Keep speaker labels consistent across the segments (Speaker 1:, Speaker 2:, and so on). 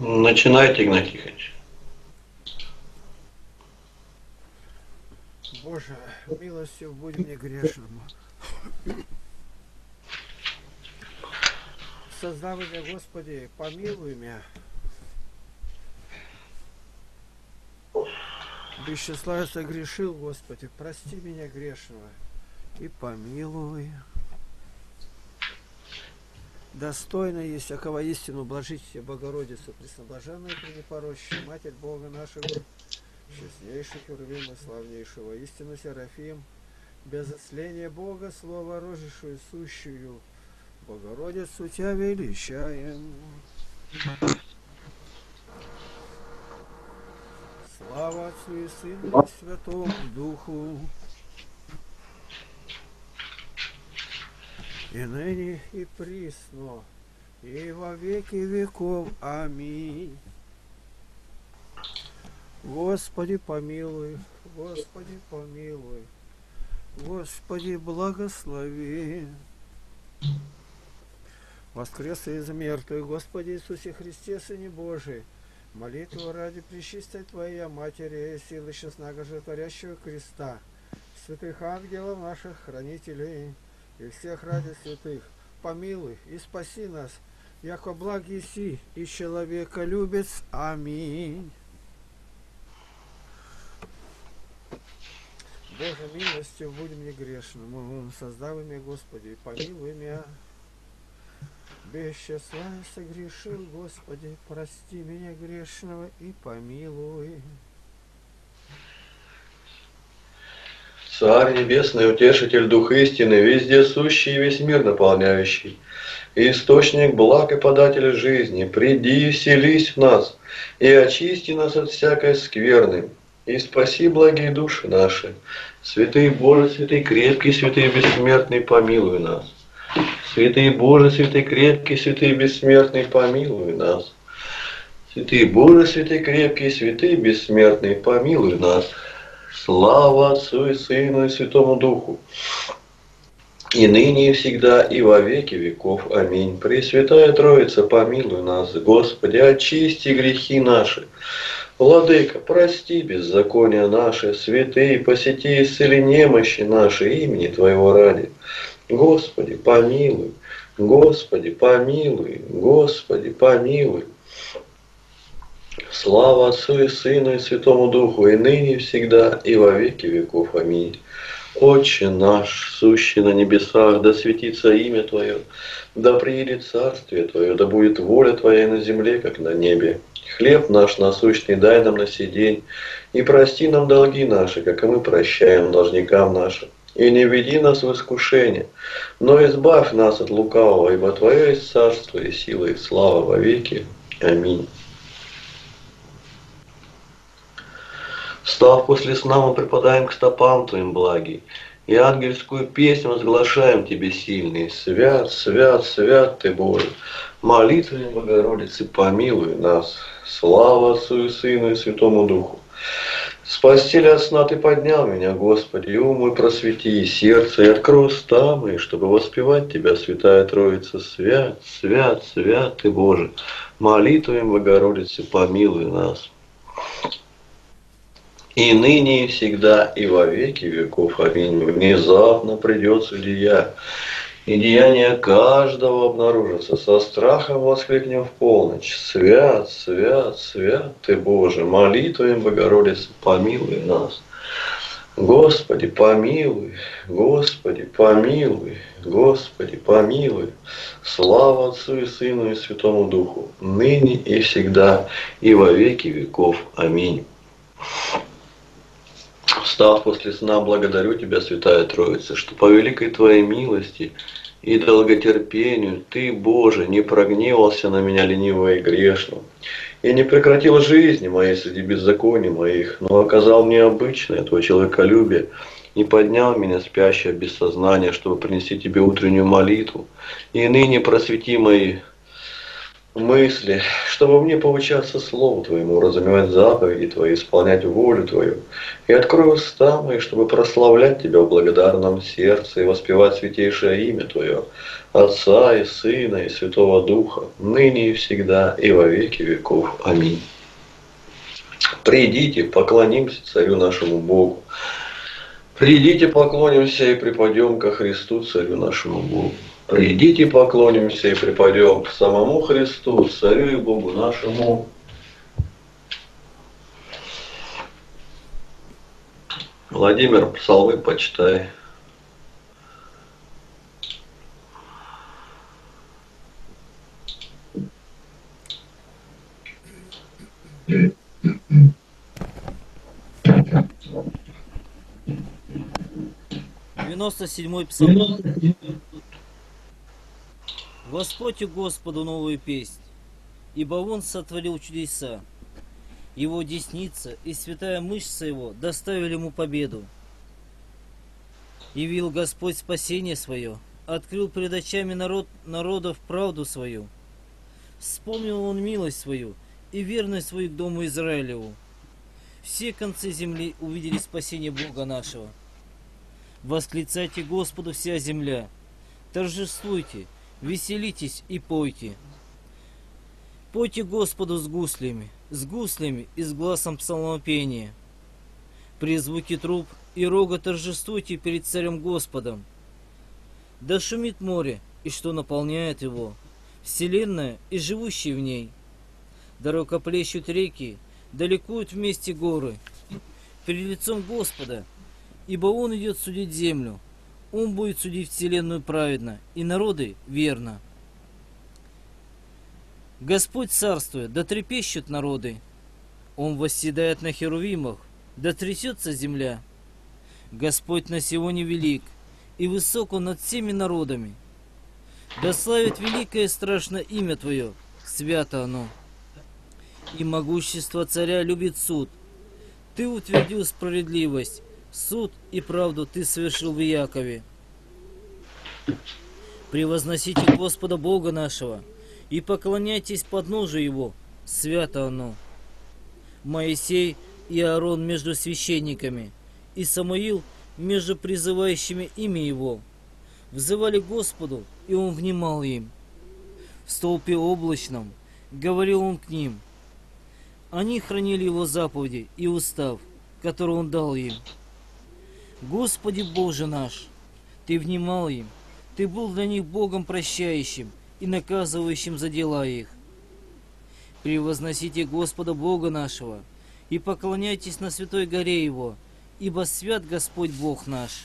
Speaker 1: Начинайте, Игнатий Тихонович.
Speaker 2: Боже, милостью будь мне грешному. Создав меня, Господи, помилуй меня. Без числа я согрешил, Господи, прости меня грешного и помилуй. Достойно есть всякого истину блажите Богородицу, пресноблаженную и пренепорочную, Матерь Бога нашего, честнейших Херувим и славнейшего, истину Серафим, без осления Бога, Слово рожившую сущую, Богородицу Тебя величаем. Слава Отцу и Сыну и Святому Духу, и ныне и присно, и во веки веков. Аминь. Господи помилуй, Господи помилуй, Господи благослови. Воскрес из мертвых, Господи Иисусе Христе, Сыне Божий, молитву ради пречистой Твоей Матери, силы честного животворящего креста, святых ангелов наших, хранителей, и всех ради святых, помилуй и спаси нас, яко благ еси и человеколюбец. Аминь. Боже, милостью будь мне грешному, создав меня, Господи, помилуй меня. Без числа я согрешил, Господи, прости меня грешного и помилуй.
Speaker 1: Царь Небесный, Утешитель, Дух истины, везде сущий и весь мир наполняющий, источник благ и податель жизни, приди и вселись в нас, и очисти нас от всякой скверны, и спаси благие души наши. Святый Боже, святый крепкий, святый бессмертный, помилуй нас. Святый Боже, святый крепкий, святый бессмертный, помилуй нас. Святый Боже, святый крепкий, святый бессмертный, помилуй нас. Слава Отцу и Сыну и Святому Духу, и ныне и всегда, и во веки веков. Аминь. Пресвятая Троица, помилуй нас. Господи, очисти грехи наши. Владыка, прости беззакония наши. Святые, посети исцели немощи наши имени Твоего ради. Господи, помилуй. Господи, помилуй. Господи, помилуй. Слава Отцу и Сыну и Святому Духу, и ныне и всегда, и во веки веков. Аминь. Отче наш, сущий на небесах, да светится имя Твое, да приедет царствие Твое, да будет воля Твоя на земле, как на небе. Хлеб наш насущный дай нам на сей день, и прости нам долги наши, как и мы прощаем должникам нашим. И не веди нас в искушение, но избавь нас от лукавого, ибо Твое есть царство и сила и слава во веки. Аминь. Встав после сна, мы припадаем к стопам Твоим благий, и ангельскую песню возглашаем Тебе сильный. Свят, свят, свят Ты, Боже, молитвами Богородицы помилуй нас. Слава Отцу и Сыну и Святому Духу. С постели от сна Ты поднял меня, Господи, и ум мой просвети, и сердце, и открой уста мои, чтобы воспевать Тебя, Святая Троица. Свят, свят, свят Ты, Боже, молитвами Богородицы помилуй нас. И ныне, и всегда, и во веки веков. Аминь. Внезапно придет судья, и деяния каждого обнаружатся. Со страхом воскликнем в полночь. Свят, свят, свят Ты, Боже, молитвами Богородицы помилуй нас. Господи, помилуй, Господи, помилуй, Господи, помилуй. Слава Отцу и Сыну и Святому Духу, ныне и всегда, и во веки веков. Аминь. Встав после сна, благодарю Тебя, Святая Троица, что по великой Твоей милости и долготерпению Ты, Боже, не прогневался на меня ленивого и грешного, и не прекратил жизни моей среди беззаконий моих, но оказал мне обычное Твое человеколюбие и поднял меня спящего без сознания, чтобы принести Тебе утреннюю молитву. И ныне просвети мои мысли, чтобы мне поучаться Слову Твоему, разумевать заповеди Твои, исполнять волю Твою. И открой уста мои, чтобы прославлять Тебя в благодарном сердце и воспевать святейшее имя Твое, Отца и Сына и Святого Духа, ныне и всегда и во веки веков. Аминь. Придите, поклонимся Царю нашему Богу. Придите, поклонимся и припадем ко Христу, Царю нашему Богу. Придите, поклонимся и припадем к самому Христу, Царю и Богу нашему. Владимир, псалмы почитай.
Speaker 3: Девяносто седьмой псалом. Воспойте Господу новую песнь, ибо Он сотворил чудеса. Его десница и святая мышца Его доставили Ему победу. Явил Господь спасение свое, открыл пред очами народов правду свою. Вспомнил Он милость свою и верность свою к дому Израилеву. Все концы земли увидели спасение Бога нашего. Восклицайте Господу вся земля, торжествуйте, веселитесь и пойте. Пойте Господу с гуслями и с гласом псалмопения. При звуке труб и рога торжествуйте перед Царем Господом. Да шумит море, и что наполняет его, вселенная и живущие в ней. Да рукоплещут реки, да ликуют вместе горы. Перед лицом Господа, ибо Он идет судить землю. Он будет судить вселенную праведно, и народы верно. Господь царствует, да трепещут народы. Он восседает на херувимах, да трясется земля. Господь на Сионе велик, и высок Он над всеми народами. Да славит великое и страшное имя Твое, свято оно. И могущество царя любит суд. Ты утвердил справедливость, суд и правду Ты совершил в Якове. Превозносите Господа Бога нашего и поклоняйтесь подножию Его, свято оно. Моисей и Аарон между священниками, и Самуил между призывающими имя Его. Взывали Господу, и Он внимал им. В столпе облачном говорил Он к ним. Они хранили Его заповеди и устав, который Он дал им. Господи Боже наш, Ты внимал им, Ты был для них Богом прощающим и наказывающим за дела их. Превозносите Господа Бога нашего и поклоняйтесь на святой горе Его, ибо свят Господь Бог наш.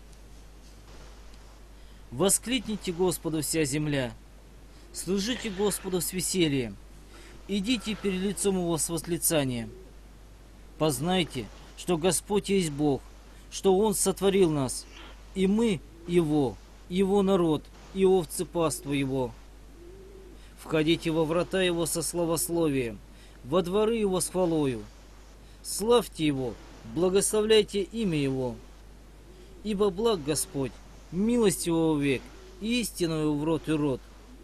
Speaker 3: Воскликните Господу вся земля, служите Господу с весельем, идите перед лицом Его с восклицанием. Познайте, что Господь есть Бог, что Он сотворил нас, и мы Его, Его народ, и овцы паства Его. Входите во врата Его со славословием, во дворы Его с хвалою. Славьте Его, благословляйте имя Его. Ибо благ Господь, милость Его век, и истину Его в род и род.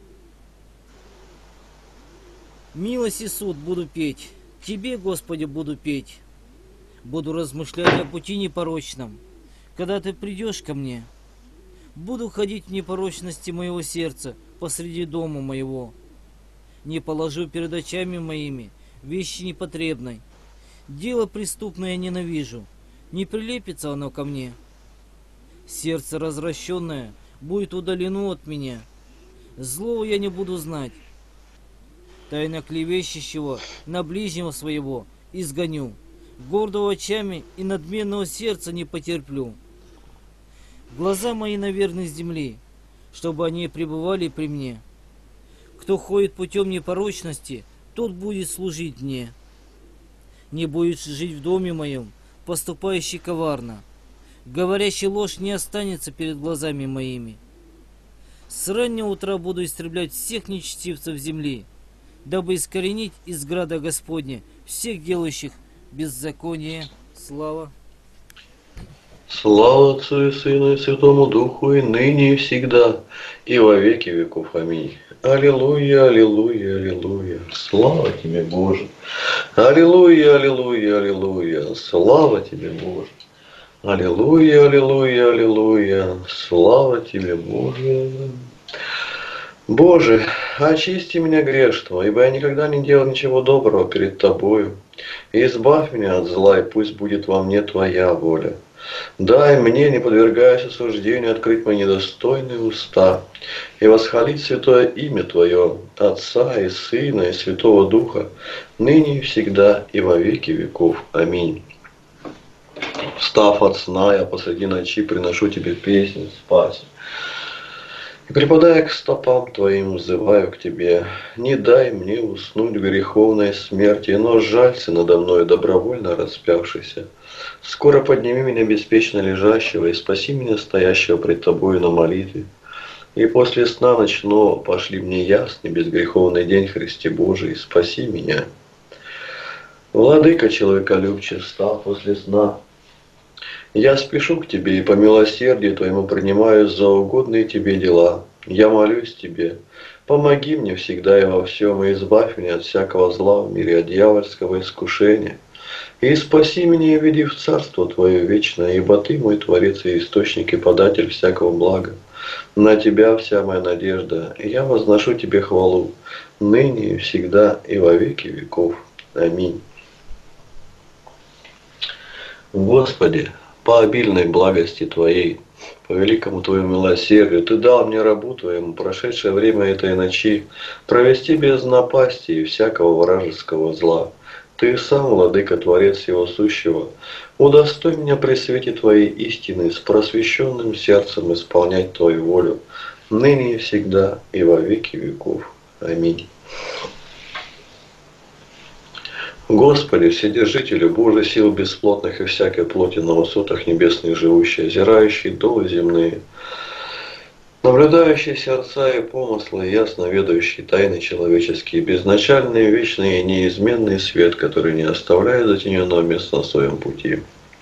Speaker 3: Милость и суд буду петь, Тебе, Господи, буду петь. Буду размышлять о пути непорочном, когда Ты придешь ко мне. Буду ходить в непорочности моего сердца посреди дома моего. Не положу перед очами моими вещи непотребной. Дело преступное ненавижу, не прилепится оно ко мне. Сердце развращенное будет удалено от меня. Злого я не буду знать. Тайно клевещущего на ближнего своего изгоню. Гордого очами и надменного сердца не потерплю. Глаза мои на верных земли, чтобы они пребывали при мне. Кто ходит путем непорочности, тот будет служить мне. Не будет жить в доме моем, поступающий коварно. Говорящий ложь не останется перед глазами моими. С раннего утра буду истреблять всех нечестивцев земли, дабы искоренить из града Господня всех делающих беззаконие. Слава.
Speaker 1: Слава Отцу и Сыну и Святому Духу, и ныне, и всегда, и во веки веков. Аминь. Аллилуйя, аллилуйя, аллилуйя. Слава тебе, Боже. Аллилуйя, аллилуйя, аллилуйя. Слава тебе, Боже. Аллилуйя, аллилуйя, аллилуйя. Слава тебе, Боже. Боже, очисти меня грешного, ибо я никогда не делал ничего доброго перед Тобою. Избавь меня от зла, и пусть будет во мне Твоя воля. Дай мне, не подвергаясь осуждению, открыть мои недостойные уста и восхвалить святое имя Твое, Отца и Сына и Святого Духа, ныне и всегда и во веки веков. Аминь. Встав от сна, я посреди ночи приношу Тебе песню, спаси. И припадая к стопам Твоим, взываю к Тебе. Не дай мне уснуть в греховной смерти, но жалься надо мною, добровольно распявшийся. Скоро подними меня беспечно лежащего и спаси меня стоящего пред Тобою на молитве. И после сна ночного пошли мне ясный безгреховный день, Христе Божий, спаси меня. Владыка человеколюбчив, встав после сна, я спешу к Тебе и по милосердию Твоему принимаюсь за угодные Тебе дела. Я молюсь Тебе, помоги мне всегда и во всем, и избавь меня от всякого зла в мире, от дьявольского искушения. И спаси меня и веди в Царство Твое вечное, ибо Ты мой Творец и Источник и Податель всякого блага. На Тебя вся моя надежда, и я возношу Тебе хвалу, ныне и всегда и во веки веков. Аминь. Господи, по обильной благости Твоей, по великому Твоему милосердию, Ты дал мне рабу Твоему прошедшее время этой ночи провести без напасти и всякого вражеского зла. Ты сам, Владыка, Творец всего сущего, удостой меня при свете Твоей истины с просвещенным сердцем исполнять Твою волю, ныне и всегда и во веки веков. Аминь. Господи, Вседержителю, Божий сил бесплотных и всякой плоти на высотах небесных живущий, озирающий долы земные, наблюдающий сердца и помыслы, ясно ведающий тайны человеческие, безначальный, вечный и неизменный свет, который не оставляет затененного места на своем пути.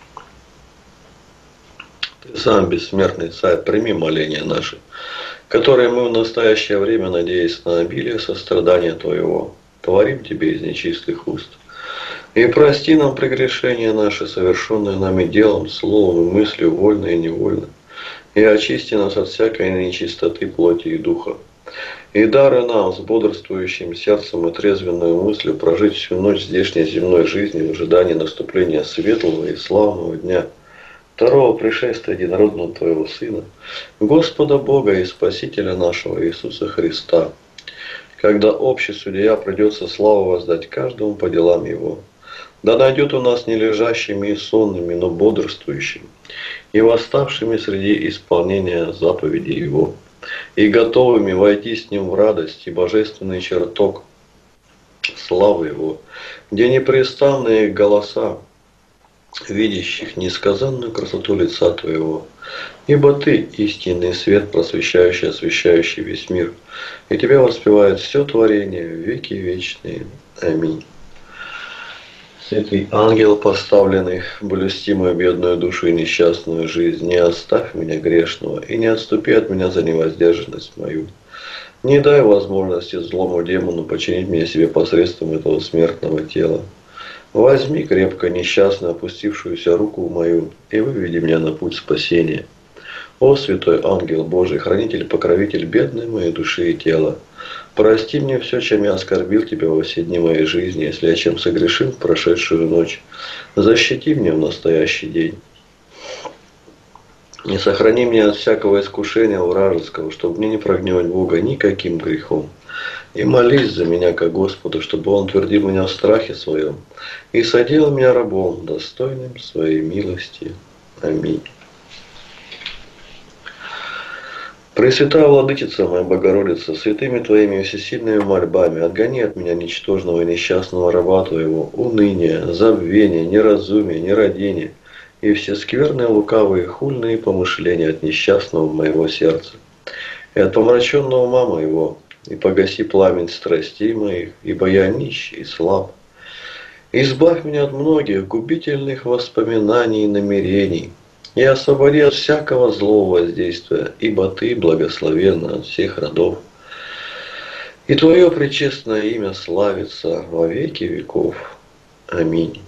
Speaker 1: Ты сам, бессмертный Царь, прими моления наши, которые мы в настоящее время, надеясь на обилие сострадания Твоего, творим Тебе из нечистых уст. И прости нам прегрешения наши, совершенные нами делом, словом и мыслью, вольно и невольно. И очисти нас от всякой нечистоты плоти и духа. И даруй нам с бодрствующим сердцем и трезвенную мыслью прожить всю ночь здешней земной жизни в ожидании наступления светлого и славного дня, второго пришествия единородного Твоего Сына, Господа Бога и Спасителя нашего Иисуса Христа, когда общий судья придется славу воздать каждому по делам его. Да найдет у нас не лежащими и сонными, но бодрствующими, и восставшими среди исполнения заповедей Его, и готовыми войти с Ним в радость и божественный чертог славы Его, где непрестанные голоса видящих несказанную красоту лица Твоего. Ибо Ты истинный свет, просвещающий, освещающий весь мир, и Тебя воспевает все творение в веки вечные. Аминь. Святый ангел, поставленный блюсти мою бедную душу и несчастную жизнь, не оставь меня грешного и не отступи от меня за невоздержанность мою. Не дай возможности злому демону подчинить меня себе посредством этого смертного тела. Возьми крепко несчастно опустившуюся руку мою и выведи меня на путь спасения. О, святой ангел Божий, хранитель, покровитель бедной моей души и тела, прости мне все, чем я оскорбил Тебя во все дни моей жизни, если я чем согрешил в прошедшую ночь. Защити меня в настоящий день. И сохрани меня от всякого искушения вражеского, чтобы мне не прогневать Бога никаким грехом. И молись за меня ко Господу, чтобы Он твердил меня в страхе своем и соделал меня рабом, достойным своей милости. Аминь. Пресвятая Владычица моя Богородица, святыми Твоими всесильными мольбами отгони от меня ничтожного и несчастного раба Твоего, уныние, забвение, неразумие, нерадение и все скверные, лукавые, хульные помышления от несчастного моего сердца и от помраченного ума моего, и погаси пламень страстей моих, ибо я нищий и слаб. Избавь меня от многих губительных воспоминаний и намерений, и освободи от всякого злого воздействия, ибо Ты благословенна от всех родов, и Твое пречестное имя славится во веки веков. Аминь.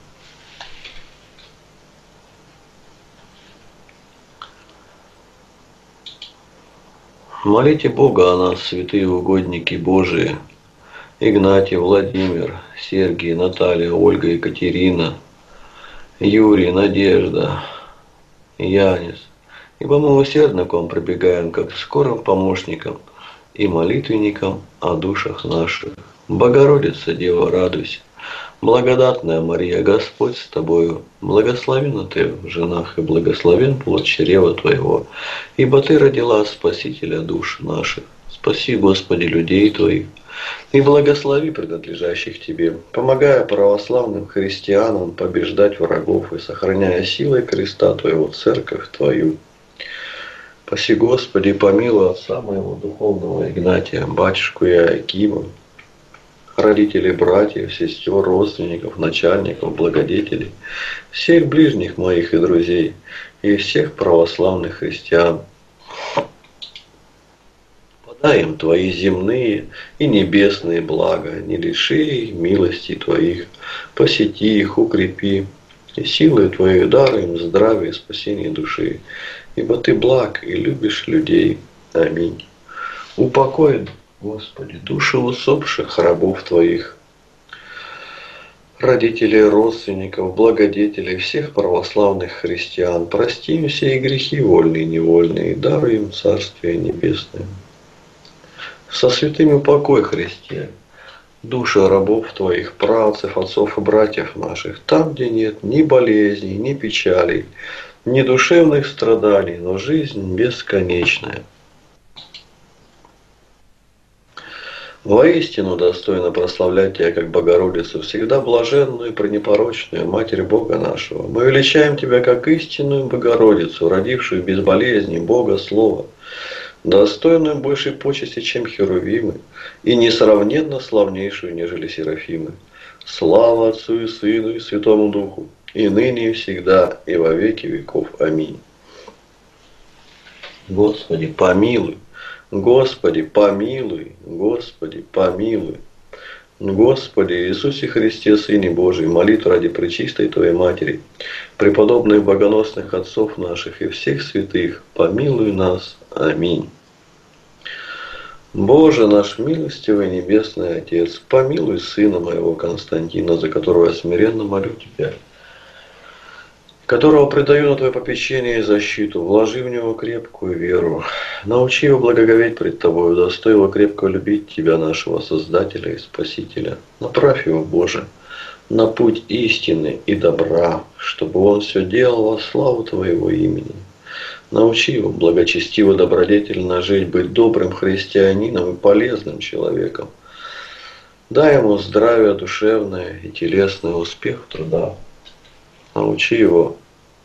Speaker 1: Молите Бога о нас, святые угодники Божии, Игнатий, Владимир, Сергий, Наталья, Ольга, Екатерина, Юрий, Надежда, Янис. Ибо мы усердно к вам прибегаем, как к скорым помощникам и молитвенникам о душах наших. Богородица, Дева, радуйся. Благодатная Мария, Господь с тобою, благословенна ты в женах и благословен плод чрева твоего, ибо ты родила Спасителя душ наших. Спаси, Господи, людей твоих, и благослови принадлежащих тебе, помогая православным христианам побеждать врагов и сохраняя силой креста твоего церковь твою. Спаси, Господи, помилуй отца моего духовного Игнатия, батюшку Иоакима, родителей, братьев, сестер, родственников, начальников, благодетелей, всех ближних моих и друзей, и всех православных христиан. Подай им Твои земные и небесные блага, не лиши их милости Твоих, посети их, укрепи, и силой Твоей дай им здравие и спасение души, ибо Ты благ и любишь людей. Аминь. Упокой, Господи, души усопших рабов Твоих, родителей, родственников, благодетелей, всех православных христиан. Прости им все грехи вольные и невольные, и даруй им Царствие Небесное. Со святыми упокой, Христе, души рабов Твоих, правцев, отцов и братьев наших, там, где нет ни болезней, ни печалей, ни душевных страданий, но жизнь бесконечная. Воистину достойно прославлять Тебя, как Богородицу, всегда блаженную и пренепорочную, Матерь Бога нашего. Мы величаем Тебя, как истинную Богородицу, родившую без болезней Бога Слова, достойную большей почести, чем Херувимы, и несравненно славнейшую, нежели Серафимы. Слава Отцу и Сыну и Святому Духу, и ныне и всегда, и во веки веков. Аминь. Господи, помилуй. Господи, помилуй, Господи, помилуй. Господи Иисусе Христе, Сыне Божий, молитву ради пречистой Твоей Матери, преподобных богоносных отцов наших и всех святых, помилуй нас. Аминь. Боже наш милостивый Небесный Отец, помилуй Сына моего Константина, за которого я смиренно молю Тебя, которого предаю на Твое попечение и защиту, вложи в него крепкую веру, научи его благоговеть пред Тобою, удостой его крепко любить Тебя, нашего Создателя и Спасителя. Направь его, Боже, на путь истины и добра, чтобы он все делал во славу Твоего имени. Научи его благочестиво, добродетельно жить, быть добрым христианином и полезным человеком. Дай ему здравие душевное и телесное, успех в трудах. Научи его.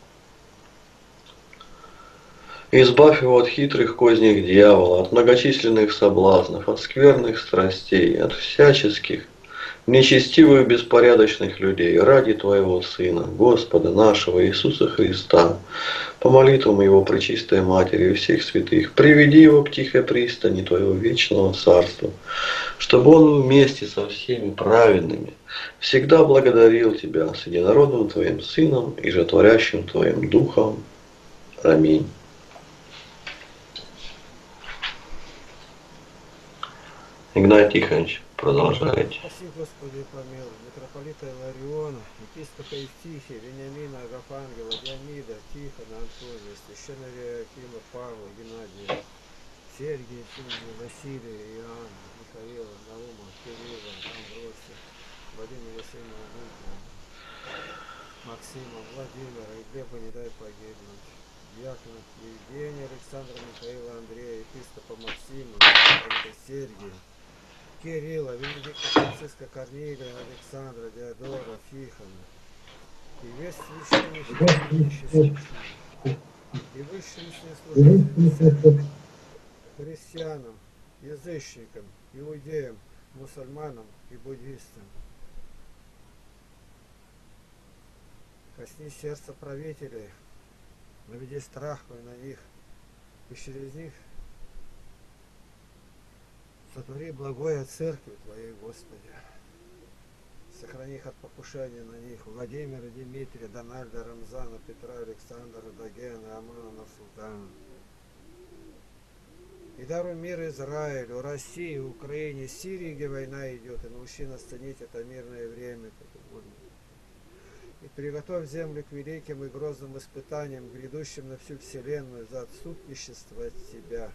Speaker 1: Избавь его от хитрых козней дьявола, от многочисленных соблазнов, от скверных страстей, от всяческих нечестивых и беспорядочных людей, ради Твоего Сына, Господа нашего Иисуса Христа, по молитвам Его Пречистой Матери и всех святых, приведи его к тихой пристани Твоего вечного Царства, чтобы он вместе со всеми праведными всегда благодарил Тебя с единородным Твоим Сыном и животворящим Твоим Духом. Аминь. Игнатий Тихонович, продолжайте.
Speaker 2: Спаси, Господи, помилуй, митрополита Илариона, епископа Евтихия, Вениамина, Агафангела, Дионида, Тихона, Антония, священного Иоакима, Павла, Геннадия, Сергия, Тимофея, Василия, Иоанна, Михаила, Наума, Кирилла, Амбросия, Владимира Васильевна, Максима, Владимира и Глеба не дай погибнуть. Дьякона Евгения, Александра, Михаила, Андрея, епископа Максима, митрополита Сергия, Кирилла, Венедикта, Франциска, Корнилия, Александра, Диодора, Тихона, и весь священнический, и высшим служителям, христианам, язычникам, иудеям, мусульманам и буддистам. Косни сердца правителей, наведи страх Твой на них, и через них сотвори благое церкви Твоей, Господи. Сохрани их от покушения на них, Владимира, Дмитрия, Дональда, Рамзана, Петра, Александра, Дагена, Амана, Султана. И даруй мир Израилю, России, Украине, Сирии, где война идет, и научи нас ценить это мирное время, как угодно. И приготовь землю к великим и грозным испытаниям, грядущим на всю вселенную за отступничество от Тебя.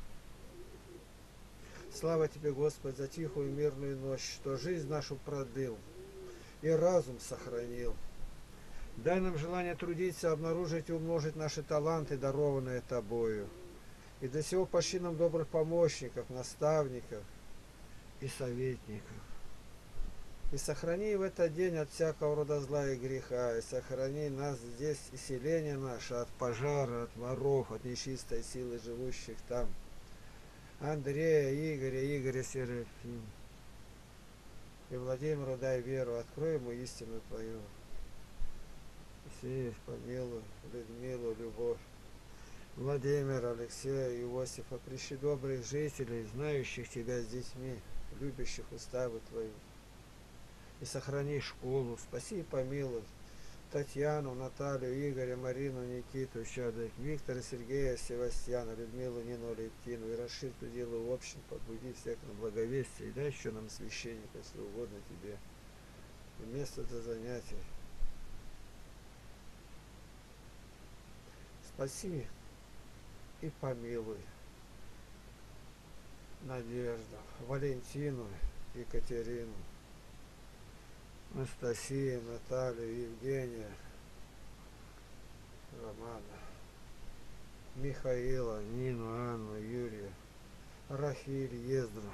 Speaker 2: Слава Тебе, Господь, за тихую мирную ночь, что жизнь нашу продлил и разум сохранил. Дай нам желание трудиться, обнаружить и умножить наши таланты, дарованные Тобою. И для сего пошли нам добрых помощников, наставников и советников. И сохрани в этот день от всякого рода зла и греха, и сохрани нас здесь и селение наше от пожара, от воров, от нечистой силы живущих там. Андрея, Игоря Серафим. И Владимиру дай веру, открой ему истину Твою. Алексеев, помилуй, Людмилу, любовь. Владимира, Алексея, Иосифа, пришли добрых жителей, знающих Тебя с детьми, любящих уставы Твои. И сохрани школу, спаси и помилуй Татьяну, Наталью, Игоря, Марину, Никиту, Щадок, Виктора, Сергея, Севастьяна, Людмилу, Нину, Лептину, и расширь пределы общин, побуди всех на благовестие, и дай еще нам священника, если угодно Тебе, и место для занятий. Спаси и помилуй Надежду, Валентину, Екатерину, Анастасию, Наталью, Евгения, Романа, Михаила, Нину, Анну, Юрия, Рахиль, Ездру,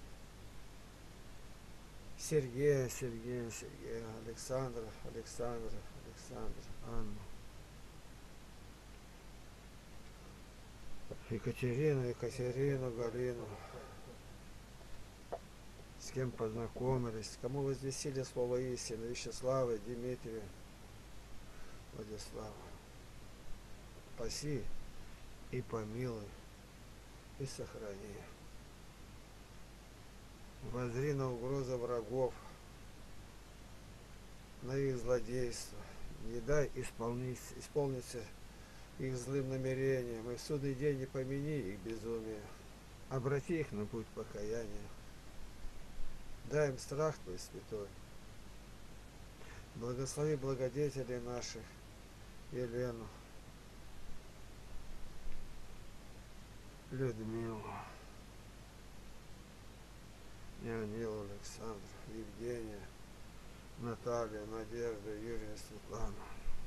Speaker 2: Сергея, Александра, Анну, Екатерину, Галину, с кем познакомились, кому возвестили слово истины, Вячеслава, Дмитрия, Владислава. Спаси и помилуй и сохрани. Воззри на угрозы врагов, на их злодейство. Не дай исполниться их злым намерениям, и в судный день не помяни их безумие. Обрати их на путь покаяния. Дай им страх Твой святой. Благослови благодетелей наших, Елену, Людмилу, Неонилу, Александру, Евгения, Наталью, Надежду, Юрия, Светлану.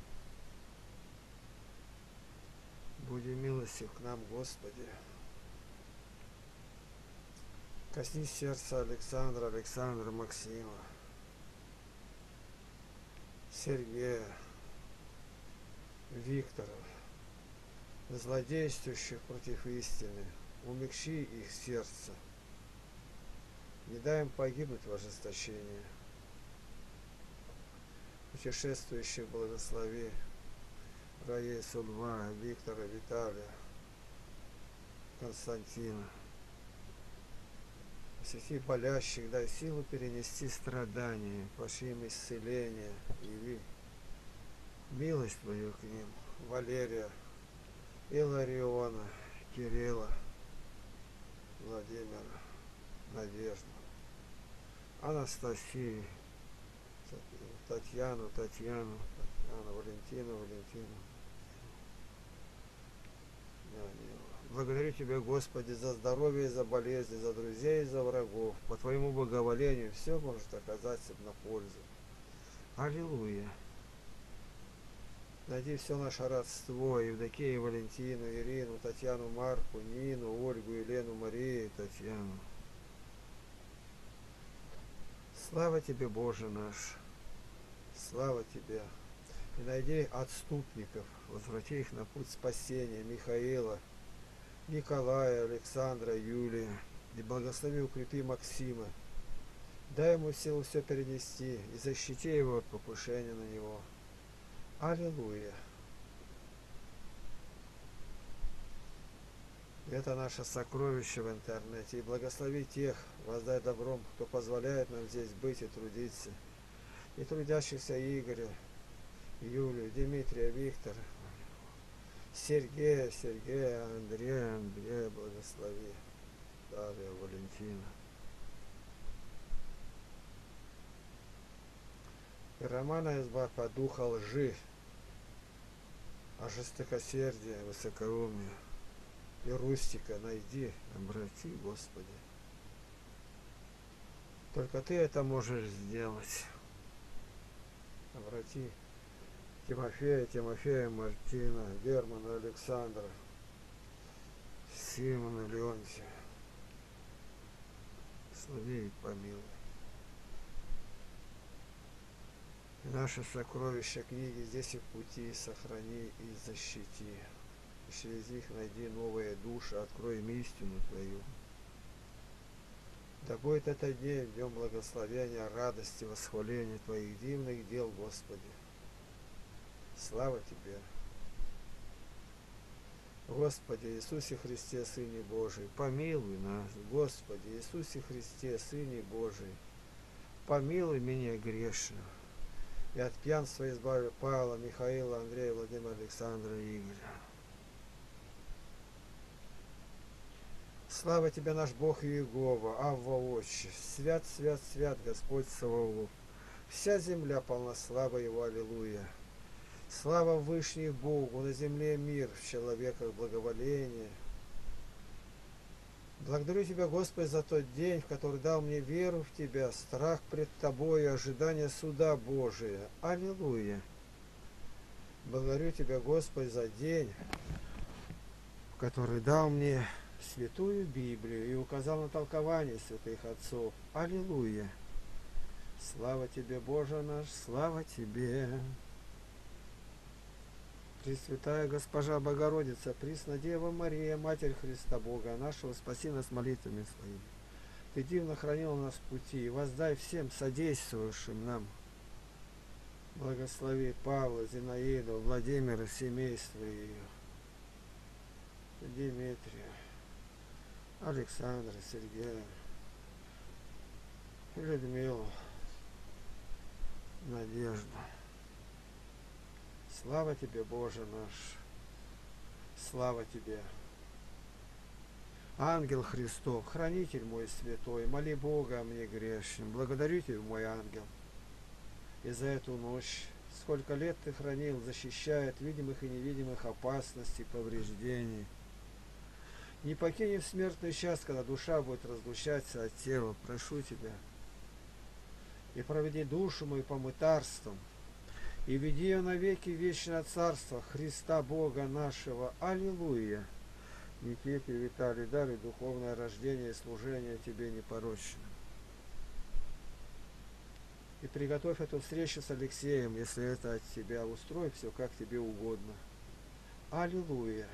Speaker 2: Буди милостив к нам, Господи. Коснись сердца Александра, Максима, Сергея, Виктора, злодействующих против истины. Умягчи их сердце. Не дай им погибнуть в ожесточении. Путешествующих благослови. Раису Льва, Виктора, Виталия, Константина. Посети болящих, дай силу перенести страдания, пошли им исцеление, яви милость Твою к ним. Валерия, Илариона, Кирилла, Владимира, Надежду, Анастасию, Татьяну, Валентину. Благодарю Тебя, Господи, за здоровье и за болезни, за друзей и за врагов. По Твоему благоволению все может оказаться на пользу. Аллилуйя! Найди все наше родство, Евдокию, Валентину, Ирину, Татьяну, Марку, Нину, Ольгу, Елену, Марию, Татьяну. Слава Тебе, Боже наш! Слава Тебе! И найди отступников, возврати их на путь спасения, Михаила, Николая, Александра, Юлия, и благослови, укрепи Максима. Дай ему силу все перенести и защити его от покушения на него. Аллилуйя! Это наше сокровище в интернете. И благослови тех, воздай добром, кто позволяет нам здесь быть и трудиться. И трудящихся Игоря, Юлию, Дмитрия, Виктора, Сергея, Андрея, благослови. Дарья, Валентина. И Романа избавь от духа лжи, жестокосердия, высокоумия. И Рустика найди, обрати, Господи. Только Ты это можешь сделать. Обрати Тимофея, Мартина, Германа, Александра, Симона, Леонтия. Слави и помилуй. И наше сокровище книги здесь и в пути сохрани и защити. И через них найди новые души, открой им истину Твою. Да будет этот день днем благословения, радости, восхваления Твоих дивных дел, Господи. Слава Тебе! Господи Иисусе Христе, Сыне Божий, помилуй нас, Господи Иисусе Христе, Сыне Божий, помилуй меня грешного. И от пьянства избави Павла, Михаила, Андрея, Владимира, Александра и Игоря. Слава Тебе, наш Бог Иегова, Авва Отче, свят, свят, свят Господь Саваоф. Вся земля полна славы Его, аллилуйя. Слава Вышних Богу, на земле мир, в человеках благоволение. Благодарю Тебя, Господи, за тот день, в который дал мне веру в Тебя, страх пред Тобой и ожидание суда Божия. Аллилуйя. Благодарю Тебя, Господи, за день, в который дал мне Святую Библию и указал на толкование святых отцов. Аллилуйя. Слава Тебе, Боже наш, слава Тебе. Пресвятая Госпожа Богородица, Преснодева Мария, Матерь Христа Бога нашего, спаси нас молитвами Своими. Ты дивно хранила нас в пути, и воздай всем содействующим нам. Благослови Павла, Зинаиду, Владимира, семейство ее, Дмитрия, Александра, Сергея, Людмилу, Надежду. Слава Тебе, Боже наш, слава Тебе. Ангел Христов, хранитель мой святой, моли Бога о мне грешным. Благодарю Тебя, мой ангел, и за эту ночь. Сколько лет Ты хранил, защищая от видимых и невидимых опасностей, повреждений. Не покини в смертный час, когда душа будет разлучаться от тела. Прошу Тебя. И проведи душу мою по мытарствам, и веди ее навеки в вечное царство Христа Бога нашего. Аллилуйя! Никите, Виталий, даруй духовное рождение и служение Тебе непорочным. И приготовь эту встречу с Алексеем, если это от Тебя. Устрой все, как Тебе угодно. Аллилуйя!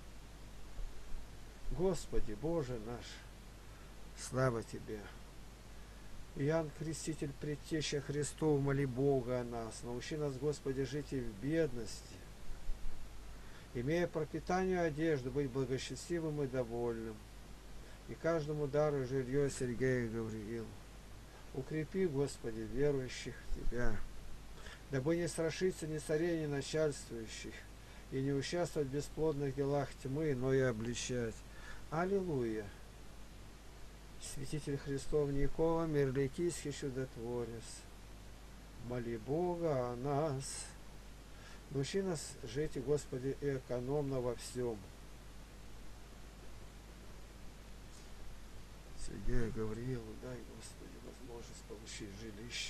Speaker 2: Господи, Боже наш, слава Тебе! Иоанн Креститель, предтеча Христов, моли Бога о нас. Научи нас, Господи, жить и в бедности, имея пропитание и одежду, быть благосчастливым и довольным. И каждому дару жилье Сергея Гавриил. Укрепи, Господи, верующих в Тебя, дабы не страшиться ни царей, ни начальствующих, и не участвовать в бесплодных делах тьмы, но и обличать. Аллилуйя! Святитель Христов Никола, Мирликийский чудотворец, моли Бога о нас. Научи нас жить, Господи, экономно во всем. Сергею Гавриилу дай, Господи, возможность получить жилище.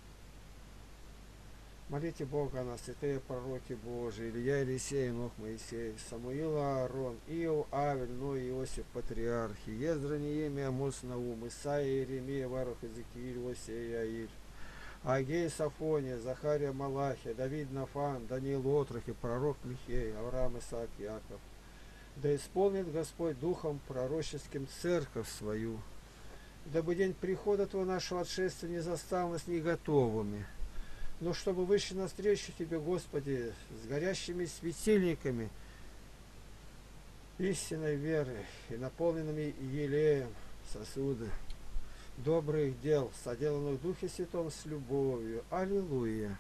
Speaker 2: Молите Бога о нас, святые пророки Божии, Илья, Елисей, Нох, Моисей, Самуил, Аарон, Иов, Авель, Ной, Иосиф, патриархи, Ездра, Неемия, Амос, Наум, Исаия, Иеремия, Варух, Иезекииль, Осия, Иаиль, Агей, Сафония, Захария, Малахия, Давид, Нафан, Даниил, Отрохи, пророк Михей, Авраам, Исаак, Яков. Да исполнит Господь духом пророческим церковь свою, дабы день прихода Твоего нашего отшествия не застал нас не готовыми, но чтобы вышли навстречу Тебе, Господи, с горящими светильниками истинной веры и наполненными елеем сосуды добрых дел, соделанных в Духе Святом с любовью. Аллилуйя!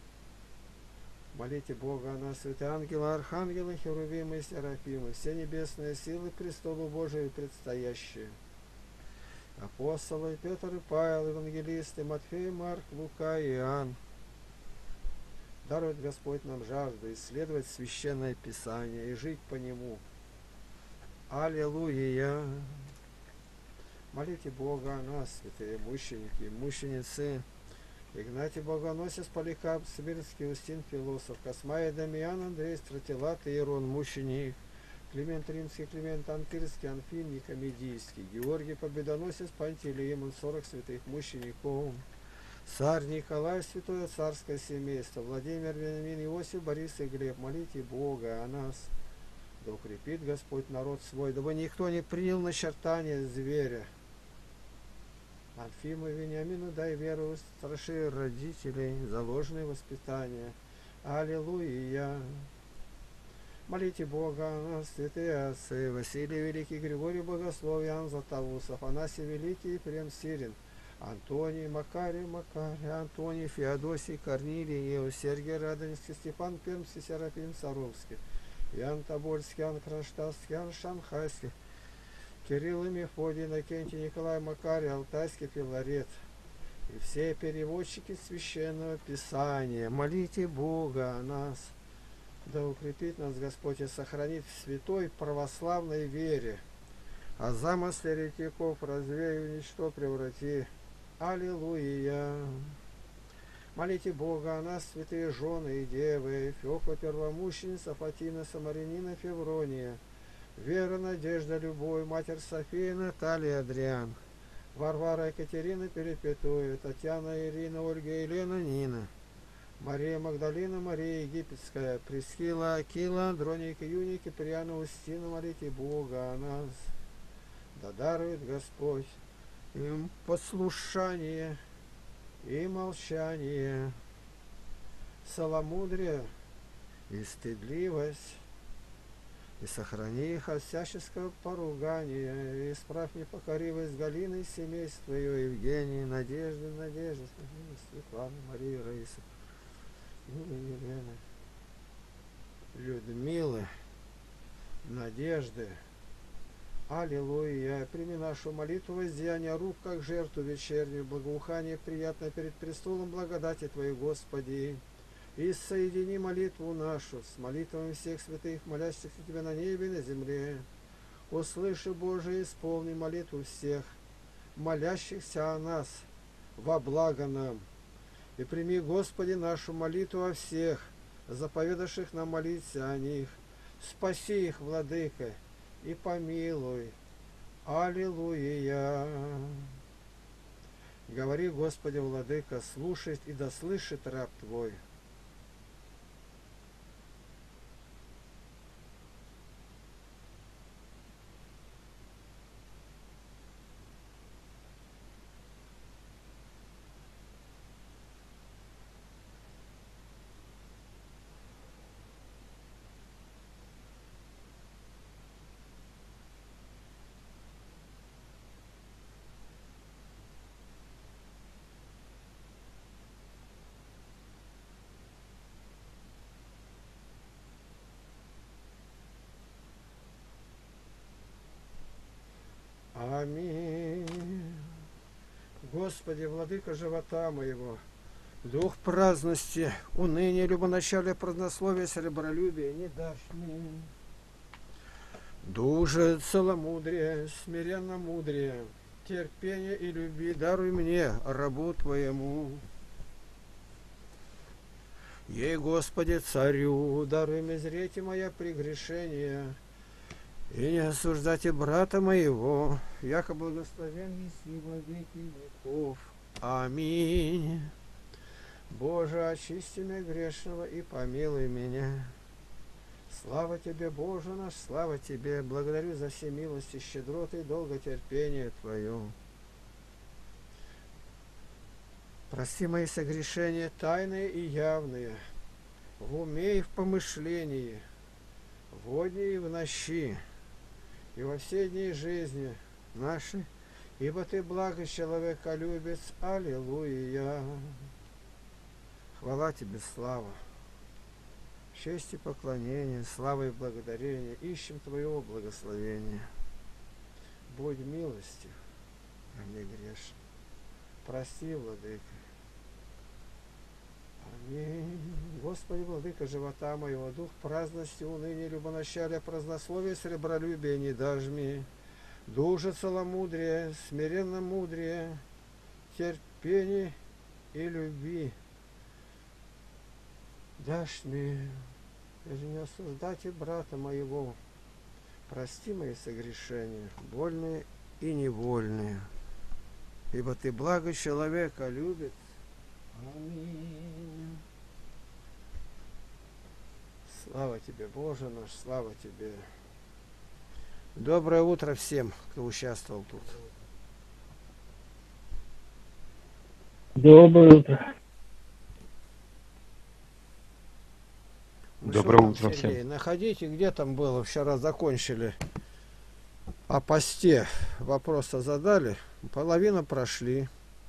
Speaker 2: Молите Бога о нас, святые ангелы, архангелы, херувимы и серафимы, все небесные силы престолу Божию предстоящие. Апостолы Петр и Павел, евангелисты Матфей, Марк, Лука и Иоанн. Дарует Господь нам жажду исследовать Священное Писание и жить по нему. Аллилуйя! Молите Бога о нас, святые мученики и мученицы, Игнатий Богоносец, Поликарп, Сибирский, Устин, Философ, Космай, Дамиан, Андрей, Стратилат, Иерон, мученик, Климент Римский, Климент Антырский, Анфим, Никомедийский, Георгий Победоносец, Пантелеимон, 40 святых мучеников, царь Николай, святое царское семейство, Владимир, Вениамин, Иосиф, Борис и Глеб. Молите Бога о нас, да укрепит Господь народ свой, дабы никто не принял начертание зверя. Анфиму и Вениамину дай веру, страши родителей, за ложное воспитание. Аллилуйя! Молите Бога о нас, святые отцы, Василий Великий, Григорий Богослов, Иоанн Златоуст, Афанасий Великий, Ефрем Сирин, Антоний, Макарий, Антоний, Феодосий, Корнилий, Иов, Сергий Радонежский, Степан Пермский, Серафим Саровский, Иоанн Тобольский, Иоанн Кронштадтский, Иоанн Шанхайский, Кирилл и Мефодий, Иннокентий, Николай, Макарий, Алтайский, Филарет и все переводчики Священного Писания. Молите Бога о нас, да укрепит нас Господь и сохранит в святой православной вере, а замыслы еретиков развей и ничто преврати. Аллилуйя! Молите Бога о нас, святые жены и девы, Феофа Первомученица, Фатина Самарянина, Феврония, Вера, Надежда, Любовь, Матерь София, Наталья, Адриан, Варвара, Екатерина, Перепетуя, Татьяна, Ирина, Ольга, Елена, Нина, Мария Магдалина, Мария Египетская, Прескила, Акила, Андроник, Юния, Киприана, Устина. Молите Бога о нас, да дарует Господь им послушание и молчание, целомудрие и стыдливость, и сохрани их от всяческого поругания, и исправь непокоривость Галины, семейства ее, Евгении, Надежды, Светланы, Марии, Раисы, Юлии, Елены, Людмилы, Надежды. Аллилуйя! Прими нашу молитву воздеяния рук, как жертву вечернюю, благоухание приятное перед престолом благодати Твоей, Господи. И соедини молитву нашу с молитвами всех святых, молящихся Тебя на небе и на земле. Услыши, Боже, исполни молитву всех, молящихся о нас, во благо нам. И прими, Господи, нашу молитву о всех, заповедавших нам молиться о них. Спаси их, Владыка, и помилуй. Аллилуйя! Говори, Господи, Владыка, слушает и да слышит раб Твой. Аминь. Господи, Владыка живота моего, дух праздности, уныния, любоначалия, празднословия, сребролюбия не дашь мне. Дух же целомудрия, смиренно мудрее, терпения и любви даруй мне, рабу Твоему. Ей, Господи, царю, даруй мне зреть моя прегрешения, и не осуждайте брата моего, яко благословен еси во веки веков. Аминь. Боже, очисти меня грешного и помилуй меня. Слава Тебе, Боже наш, слава Тебе, благодарю за все милости, щедроты и долготерпение Твое. Прости мои согрешения, тайные и явные, в уме и в помышлении, в дне и в ночи, и во все дни жизни нашей, ибо Ты благо человеколюбец. Аллилуйя. Хвала Тебе, слава, честь и поклонение, слава и благодарение. Ищем Твоего благословения. Будь милостив, а не грешен. Прости, Владыка. Аминь. Господи, Владыка живота моего, дух праздности, уныния, любоначалия, празднословия, сребролюбия не дашь мне. Дух же целомудрия, смиренно мудрее, терпение и любви дашь мне. Не осуждайте брата моего. Прости мои согрешения, вольные и невольные. Ибо Ты благо человека любит. Аминь. Слава Тебе, Боже наш, слава Тебе. Доброе утро всем, кто участвовал тут.
Speaker 4: Доброе утро.
Speaker 2: Ну,
Speaker 4: Доброе
Speaker 2: что там,
Speaker 4: утро
Speaker 2: Сергей,
Speaker 4: всем.
Speaker 2: находите, где там было, вчера закончили о посте, вопросы задали, половину прошли.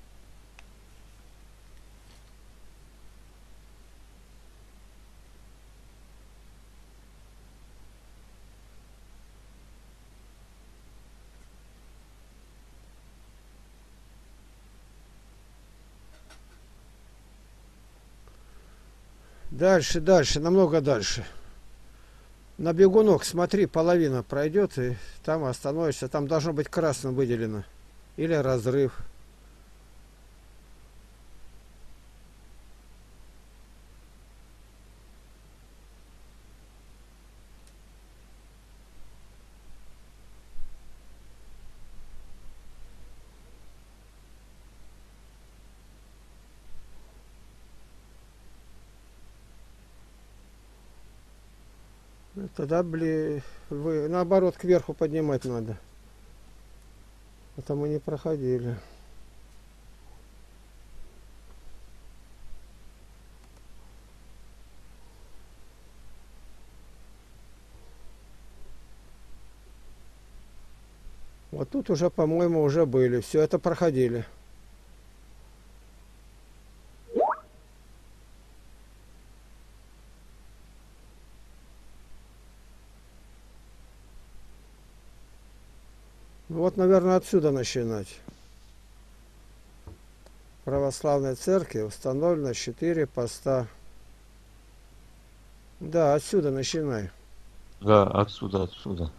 Speaker 2: Дальше, дальше, намного дальше. На бегунок, смотри, половина пройдет, и там остановишься. Там должно быть красным выделено. Или разрыв. Тогда, вы наоборот кверху поднимать надо. Это мы не проходили. Вот тут уже, по-моему, уже были. Все это проходили. Вот, наверное, отсюда начинать. В православной церкви установлено 4 поста. Да, отсюда начинай.
Speaker 4: Да, отсюда.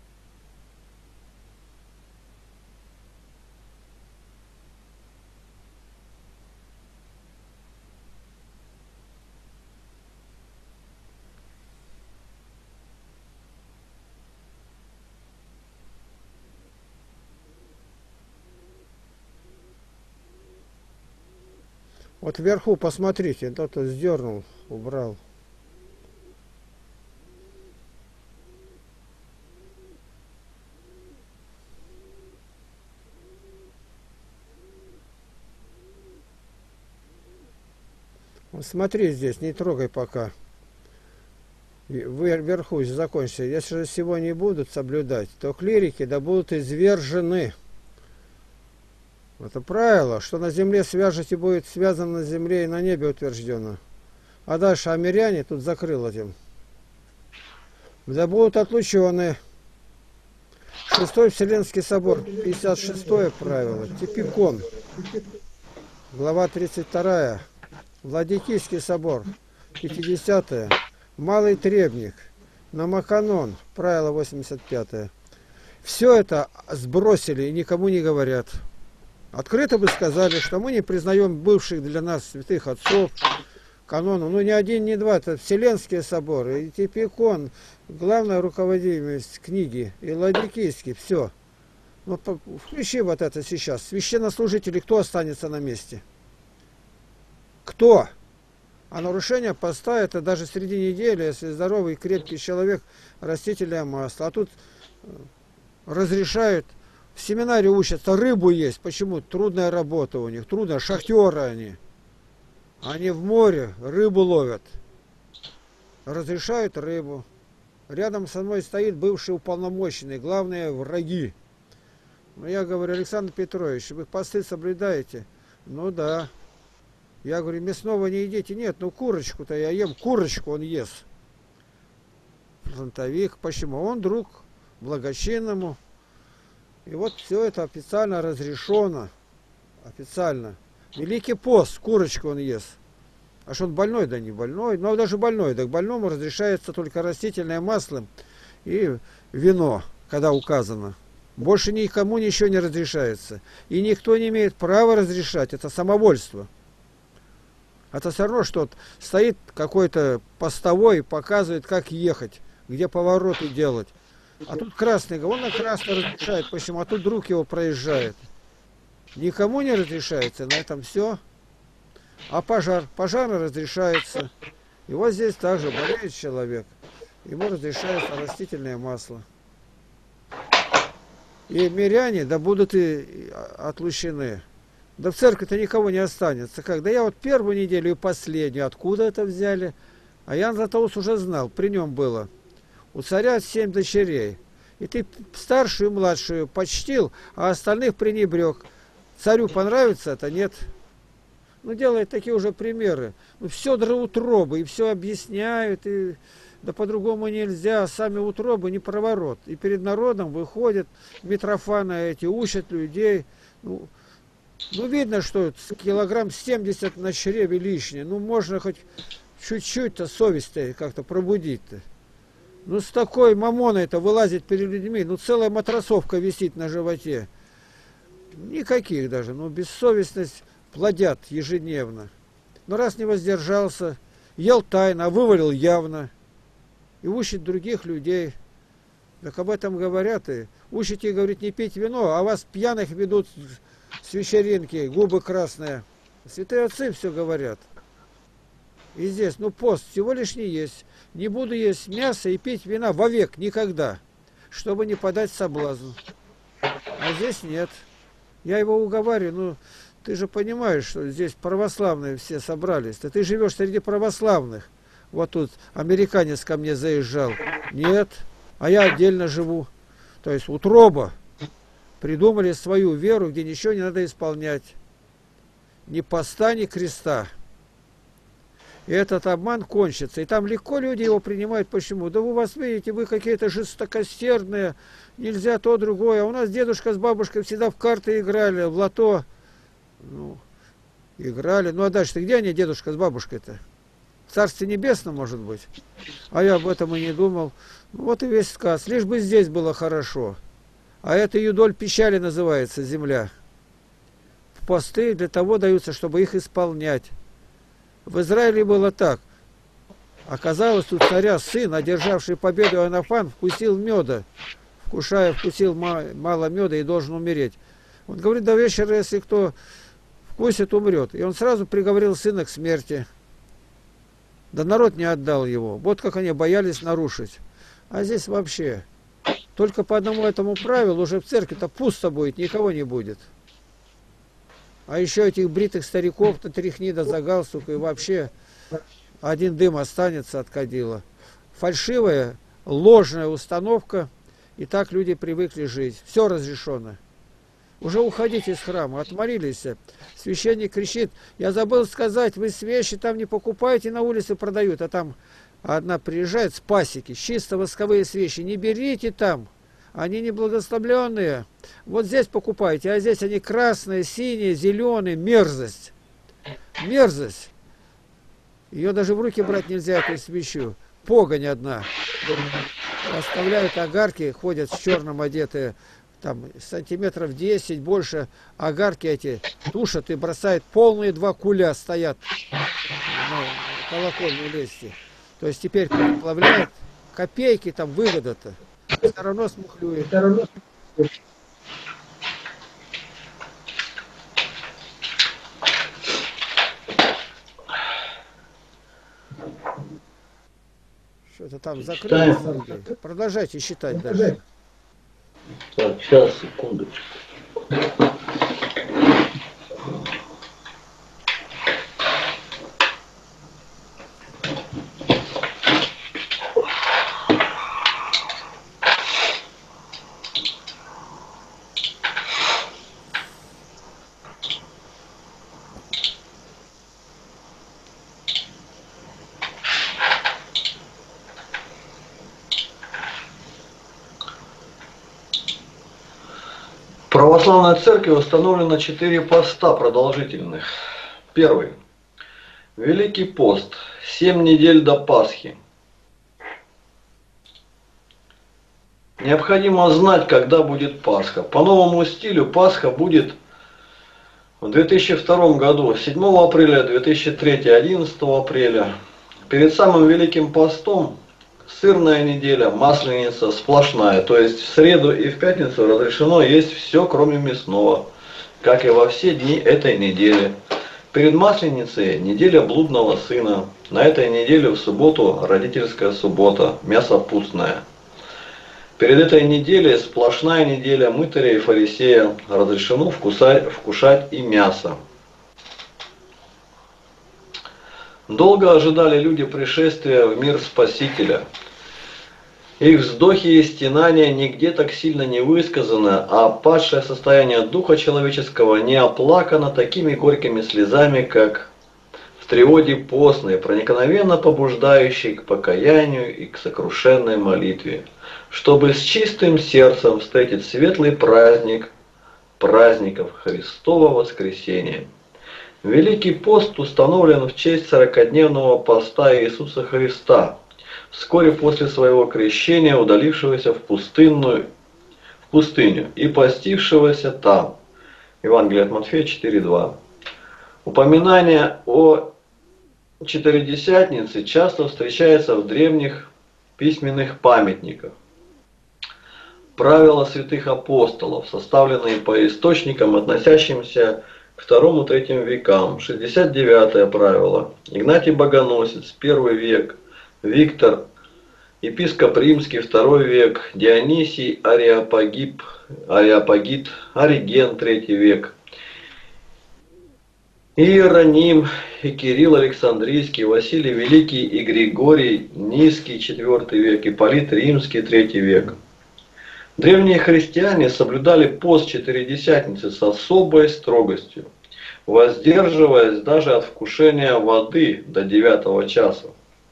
Speaker 2: Вот вверху посмотрите, кто-то сдернул, убрал. Вот смотри здесь, не трогай пока. Вы вверху закончите. Если же всего не будут соблюдать, то клирики да будут извержены. Это правило, что на земле свяжете, будет связано на земле и на небе утверждено. А дальше миряне тут закрыл этим. Да будут отлучены. Шестой Вселенский собор, 56-е правило. Типикон, глава 32. Владикийский собор, 50-е. Малый Требник, Намаканон, правило 85-е. Все это сбросили и никому не говорят. Открыто бы сказали, что мы не признаем бывших для нас святых отцов канонов. Ну, ни один, ни два. Это Вселенские соборы, и Типикон, главная руководительность книги, и Ладикийский, все. Ну, включи вот это сейчас. Священнослужители, кто останется на месте? Кто? А нарушение поста, это даже среди недели, если здоровый и крепкий человек, растительное масло. А тут разрешают. В семинаре учатся, рыбу есть. Почему? Трудная работа у них. Трудно. Шахтеры они. Они в море рыбу ловят. Разрешают рыбу. Рядом со мной стоит бывший уполномоченный, главные враги. Ну, я говорю: Александр Петрович, вы посты соблюдаете? Ну да. Я говорю: мясного не едите? Нет, ну курочку-то я ем. Курочку он ест. Фронтовик. Почему? Он друг благочинному. И вот все это официально разрешено. Официально. Великий пост, курочку он ест. А что он больной? Да не больной. Но даже больной. Так больному разрешается только растительное масло и вино, когда указано. Больше никому ничего не разрешается. И никто не имеет права разрешать. Это самовольство. Это все равно, что стоит какой-то постовой и показывает, как ехать, где повороты делать. А тут красный, он на красный разрешает, почему? А тут друг его проезжает. Никому не разрешается, на этом все. А пожар? Пожар разрешается. И вот здесь также болеет человек. Ему разрешается растительное масло. И миряне, да будут и отлучены. Да в церкви-то никого не останется. Когда я вот первую неделю и последнюю, откуда это взяли? А Ян Златоуст уже знал, при нем было. У царя 7 дочерей. И ты старшую и младшую почтил, а остальных пренебрег. Царю понравится это? Нет. Ну, делает такие уже примеры. Ну, все до утробы, и все объясняют, и да по-другому нельзя. Сами утробы не проворот. И перед народом выходят Митрофаны эти, учат людей. Ну, видно, что килограмм 70 на чреве лишнее. Ну, можно хоть чуть-чуть-то совесть-то как-то пробудить-то. Ну, с такой мамоной-то вылазить перед людьми. Ну, целая матросовка висит на животе. Никаких даже. Ну, бессовестность плодят ежедневно. Но раз не воздержался, ел тайно, а вывалил явно. И учит других людей. Так об этом говорят. И учите, говорит, не пить вино, а вас пьяных ведут с вечеринки, губы красные. Святые отцы все говорят. И здесь, ну, пост всего лишь не есть. Не буду есть мясо и пить вина вовек, никогда, чтобы не подать соблазну. А здесь нет. Я его уговариваю, ну, ты же понимаешь, что здесь православные все собрались. Ты живешь среди православных. Вот тут американец ко мне заезжал. Нет, а я отдельно живу. То есть утроба. Придумали свою веру, где ничего не надо исполнять. Ни поста, ни креста. И этот обман кончится. И там легко люди его принимают. Почему? Да вы вас видите, вы какие-то жестокосердные. Нельзя то, другое. А у нас дедушка с бабушкой всегда в карты играли, в лото. Ну, играли. Ну а дальше-то где они, дедушка с бабушкой-то? В Царстве Небесном, может быть. А я об этом и не думал. Ну, вот и весь сказ. Лишь бы здесь было хорошо. А это юдоль печали называется, земля. Посты для того даются, чтобы их исполнять. В Израиле было так. Оказалось, у царя сын, одержавший победу Иоаннафан, вкусил меда. Вкусил мало меда и должен умереть. Он говорит, до вечера, если кто вкусит, умрет. И он сразу приговорил сына к смерти. Да народ не отдал его. Вот как они боялись нарушить. А здесь вообще... Только по одному этому правилу уже в церкви-то пусто будет, никого не будет. А еще этих бритых стариков-то тряхни да за галстук, и вообще один дым останется от кадила. Фальшивая, ложная установка, и так люди привыкли жить. Все разрешено. Уже уходите из храма, отмолились. Священник кричит, я забыл сказать, вы свечи там не покупаете, на улице продают, а там... Одна приезжает с пасеки, чисто восковые свечи. Не берите там, они не благословленные. Вот здесь покупайте, а здесь они красные, синие, зеленые. Мерзость. Мерзость. Ее даже в руки брать нельзя, эту свечу. Погонь одна. Оставляют огарки, ходят с черным одетые, там сантиметров 10, больше. Огарки эти тушат и бросают. Полные 2 куля стоят на колокольной лесте. То есть теперь плавляет копейки, там выгода-то. Все равно смухлюет. Что-то там закрылось. Продолжайте считать дальше.
Speaker 5: Так, сейчас, секундочку.
Speaker 1: православной церкви установлено 4 поста продолжительных. Первый. Великий пост. 7 недель до Пасхи. Необходимо знать, когда будет Пасха. По новому стилю Пасха будет в 2002 году, 7 апреля, 2003, 11 апреля. Перед самым Великим постом сырная неделя, масленица сплошная. То есть в среду и в пятницу разрешено есть все, кроме мясного, как и во все дни этой недели. Перед Масленицей неделя блудного сына. На этой неделе в субботу родительская суббота, мясо пустное. Перед этой неделей сплошная неделя мытаря и фарисея. Разрешено вкушать и мясо. Долго ожидали люди пришествия в мир Спасителя. Их вздохи и стенания нигде так сильно не высказаны, а падшее состояние духа человеческого не оплакано такими горькими слезами, как в триоде постной, проникновенно побуждающей к покаянию и к сокрушенной молитве, чтобы с чистым сердцем встретить светлый праздник праздников Христова воскресения. Великий пост установлен в честь 40-дневного поста Иисуса Христа, вскоре после своего крещения, удалившегося в пустыню и постившегося там. Евангелие от Матфея 4:2. Упоминание о Четыредесятнице часто встречается в древних письменных памятниках. Правила святых апостолов, составленные по источникам, относящимся к II-III векам. 69 правило. Игнатий Богоносец, 1 век. Виктор, епископ римский, 2 век. Дионисий Ареопагит, Ориген, 3 век. Иероним и Кирилл Александрийский, Василий Великий и Григорий Низкий, 4 век. Ипполит Римский, 3 век. Древние христиане соблюдали пост Четыредесятницы с особой строгостью, воздерживаясь даже от вкушения воды до 9 часа.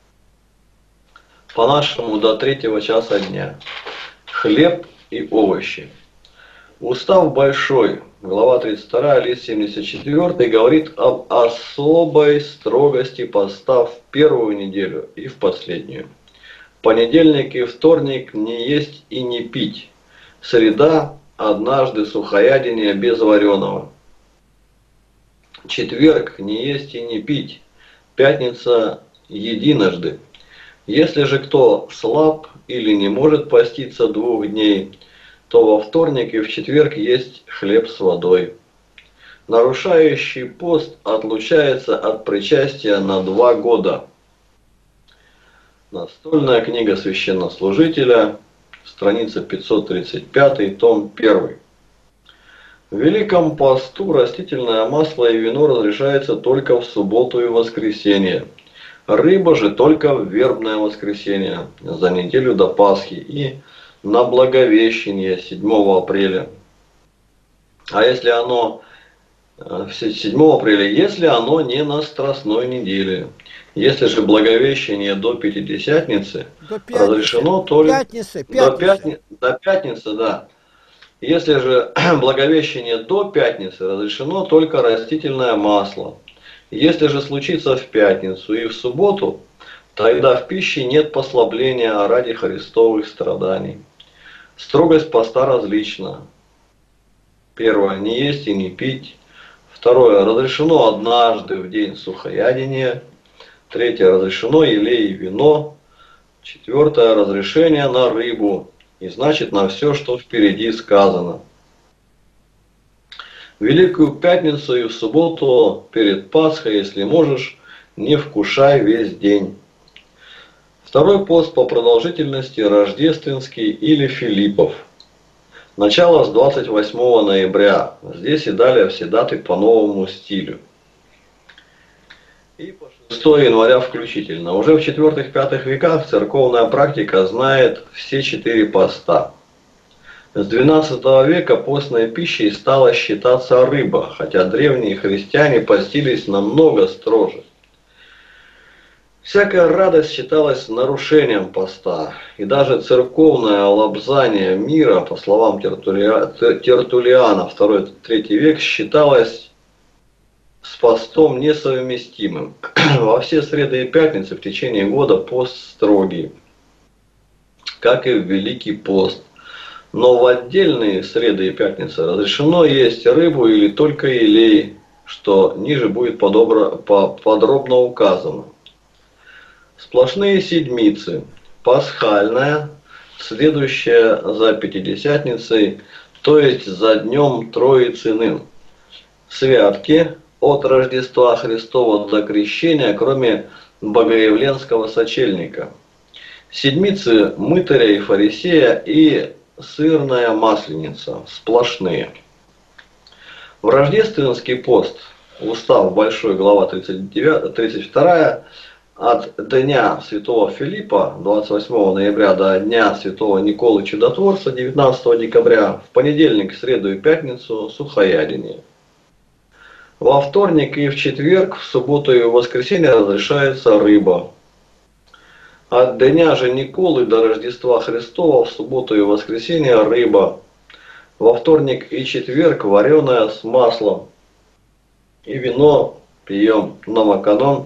Speaker 1: По-нашему до 3 часа дня. Хлеб и овощи. Устав Большой, глава 32, лист 74, говорит об особой строгости поста в первую неделю и в последнюю. Понедельник и вторник не есть и не пить. Среда однажды сухоядение без вареного. Четверг не есть и не пить. Пятница единожды. Если же кто слаб или не может поститься 2 дней, то во вторник и в четверг есть хлеб с водой. Нарушающий пост отлучается от причастия на 2 года. Настольная книга священнослужителя, страница 535, том 1. В Великом посту растительное масло и вино разрешается только в субботу и воскресенье. Рыба же только в вербное воскресенье, за неделю до Пасхи и на Благовещение 7 апреля. А если оно 7 апреля, если оно не на Страстной неделе. Если же Благовещение до Пятидесятницы, разрешено только до пятницы, да. Если же Благовещение до Пятницы, разрешено только растительное масло. Если же случится в пятницу и в субботу, тогда в пище нет послабления ради Христовых страданий. Строгость поста различна. 1. Не есть и не пить. 2. Разрешено однажды в день сухоядения. 3. Разрешено елей и вино. 4. Разрешение на рыбу. И значит на все, что впереди сказано. В Великую Пятницу и в субботу перед Пасхой, если можешь, не вкушай весь день. Второй пост по продолжительности рождественский или Филиппов. Начало с 28 ноября. Здесь и далее все даты по новому стилю. И по 6 января включительно. Уже в 4-5 веках церковная практика знает все 4 поста. С XII века постной пищей стала считаться рыба, хотя древние христиане постились намного строже. Всякая радость считалась нарушением поста, и даже церковное лобзание мира, по словам Тертуллиана, 2-3 век, считалось с постом несовместимым. Во все среды и пятницы в течение года пост строгий, как и в Великий пост. Но в отдельные среды и пятницы разрешено есть рыбу или только елей, что ниже будет подробно указано. Сплошные седмицы, пасхальная, следующая за Пятидесятницей, то есть за днем Троицыным. Святки от Рождества Христова до Крещения, кроме Богоявленского сочельника. Седмицы мытаря и фарисея и сырная масленица, сплошные. В рождественский пост, устав большой, глава 32, от дня святого Филиппа, 28 ноября, до дня святого Николы Чудотворца, 19 декабря, в понедельник, среду и пятницу сухоядение. Во вторник и в четверг, в субботу и в воскресенье разрешается рыба. От дня же Николы до Рождества Христова, в субботу и в воскресенье рыба. Во вторник и четверг вареная с маслом. И вино пьем. Номоканон,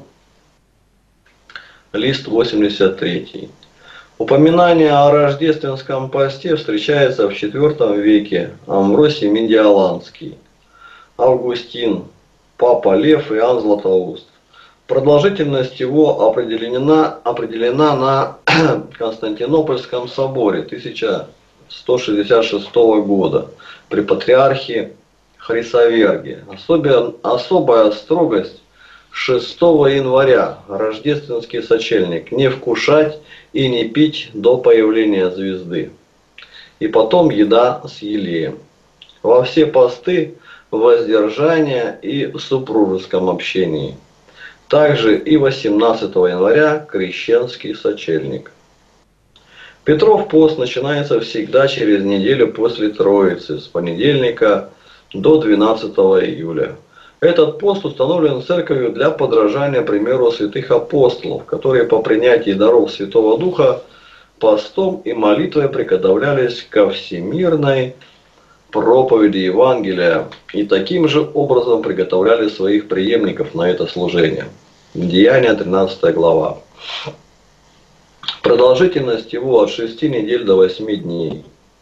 Speaker 1: лист 83. Упоминание о рождественском посте встречается в IV веке. Амвросий Медиаланский, Августин, Папа Лев, Иоанн Златоуст. Продолжительность его определена на Константинопольском соборе 1166 года при патриархе Хрисоверге. Особая строгость 6 января, рождественский сочельник, не вкушать и не пить до появления звезды. И потом еда с елеем. Во все посты воздержание и в супружеском общении. Также и 18 января крещенский сочельник. Петров пост начинается всегда через неделю после Троицы, с понедельника до 12 июля. Этот пост установлен церковью для подражания примеру святых апостолов, которые по принятии даров Святого Духа постом и молитвой приготовлялись ко всемирной проповеди Евангелия и таким же образом приготовляли своих преемников на это служение. Деяния 13 глава. Продолжительность его от 6 недель до 8 дней.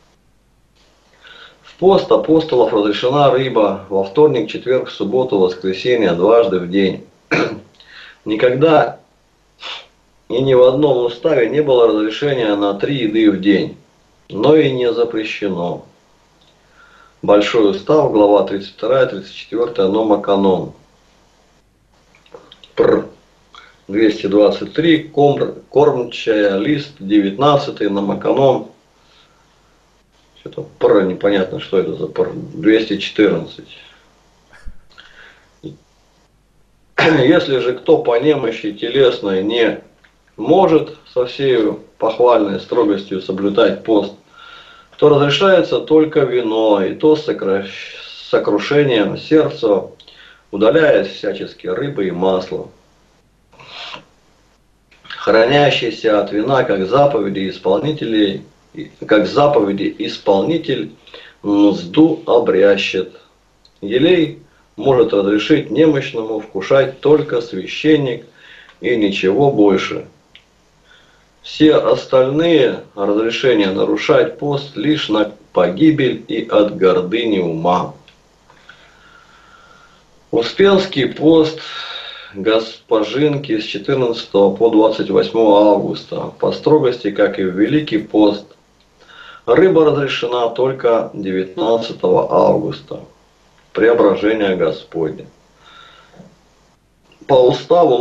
Speaker 1: В пост апостолов разрешена рыба во вторник, четверг, субботу, воскресенье, дважды в день. Никогда и ни в одном уставе не было разрешения на 3 еды в день, но и не запрещено. Большой устав, глава 32-34, Номоканон. 223, кормчая, лист 19, Номоканон. Что-то непонятно, что это за 214. Если же кто по немощи телесной не может со всей похвальной строгостью соблюдать пост, то разрешается только вино, и то с сокрушением сердца, удаляясь всячески рыбы и масла. Хранящийся от вина, как заповеди исполнитель мзду обрящет. Елей может разрешить немощному вкушать только священник и ничего больше. Все остальные разрешения нарушать пост лишь на погибель и от гордыни ума. Успенский пост Госпожинки с 14 по 28 августа. По строгости, как и в Великий пост, рыба разрешена только 19 августа. Преображение Господне. По уставу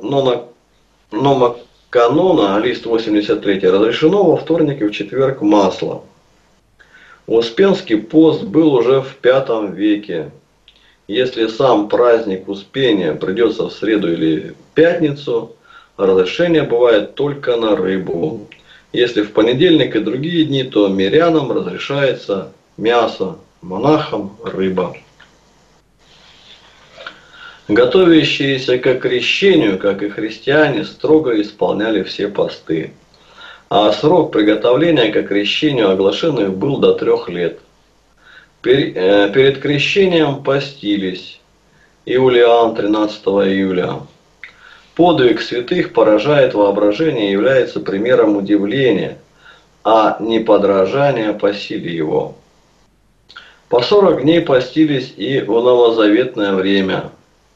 Speaker 1: Номоканона, лист 83, разрешено во вторник и в четверг масло. Успенский пост был уже в V веке. Если сам праздник Успения придется в среду или в пятницу, разрешение бывает только на рыбу. Если в понедельник и другие дни, то мирянам разрешается мясо, монахам рыба. Готовящиеся к крещению, как и христиане, строго исполняли все посты. А срок приготовления к крещению оглашенных был до 3 лет. Перед крещением постились. Иулиан, 13 июля. Подвиг святых поражает воображение и является примером удивления, а не подражания по силе его. По 40 дней постились и в новозаветное время.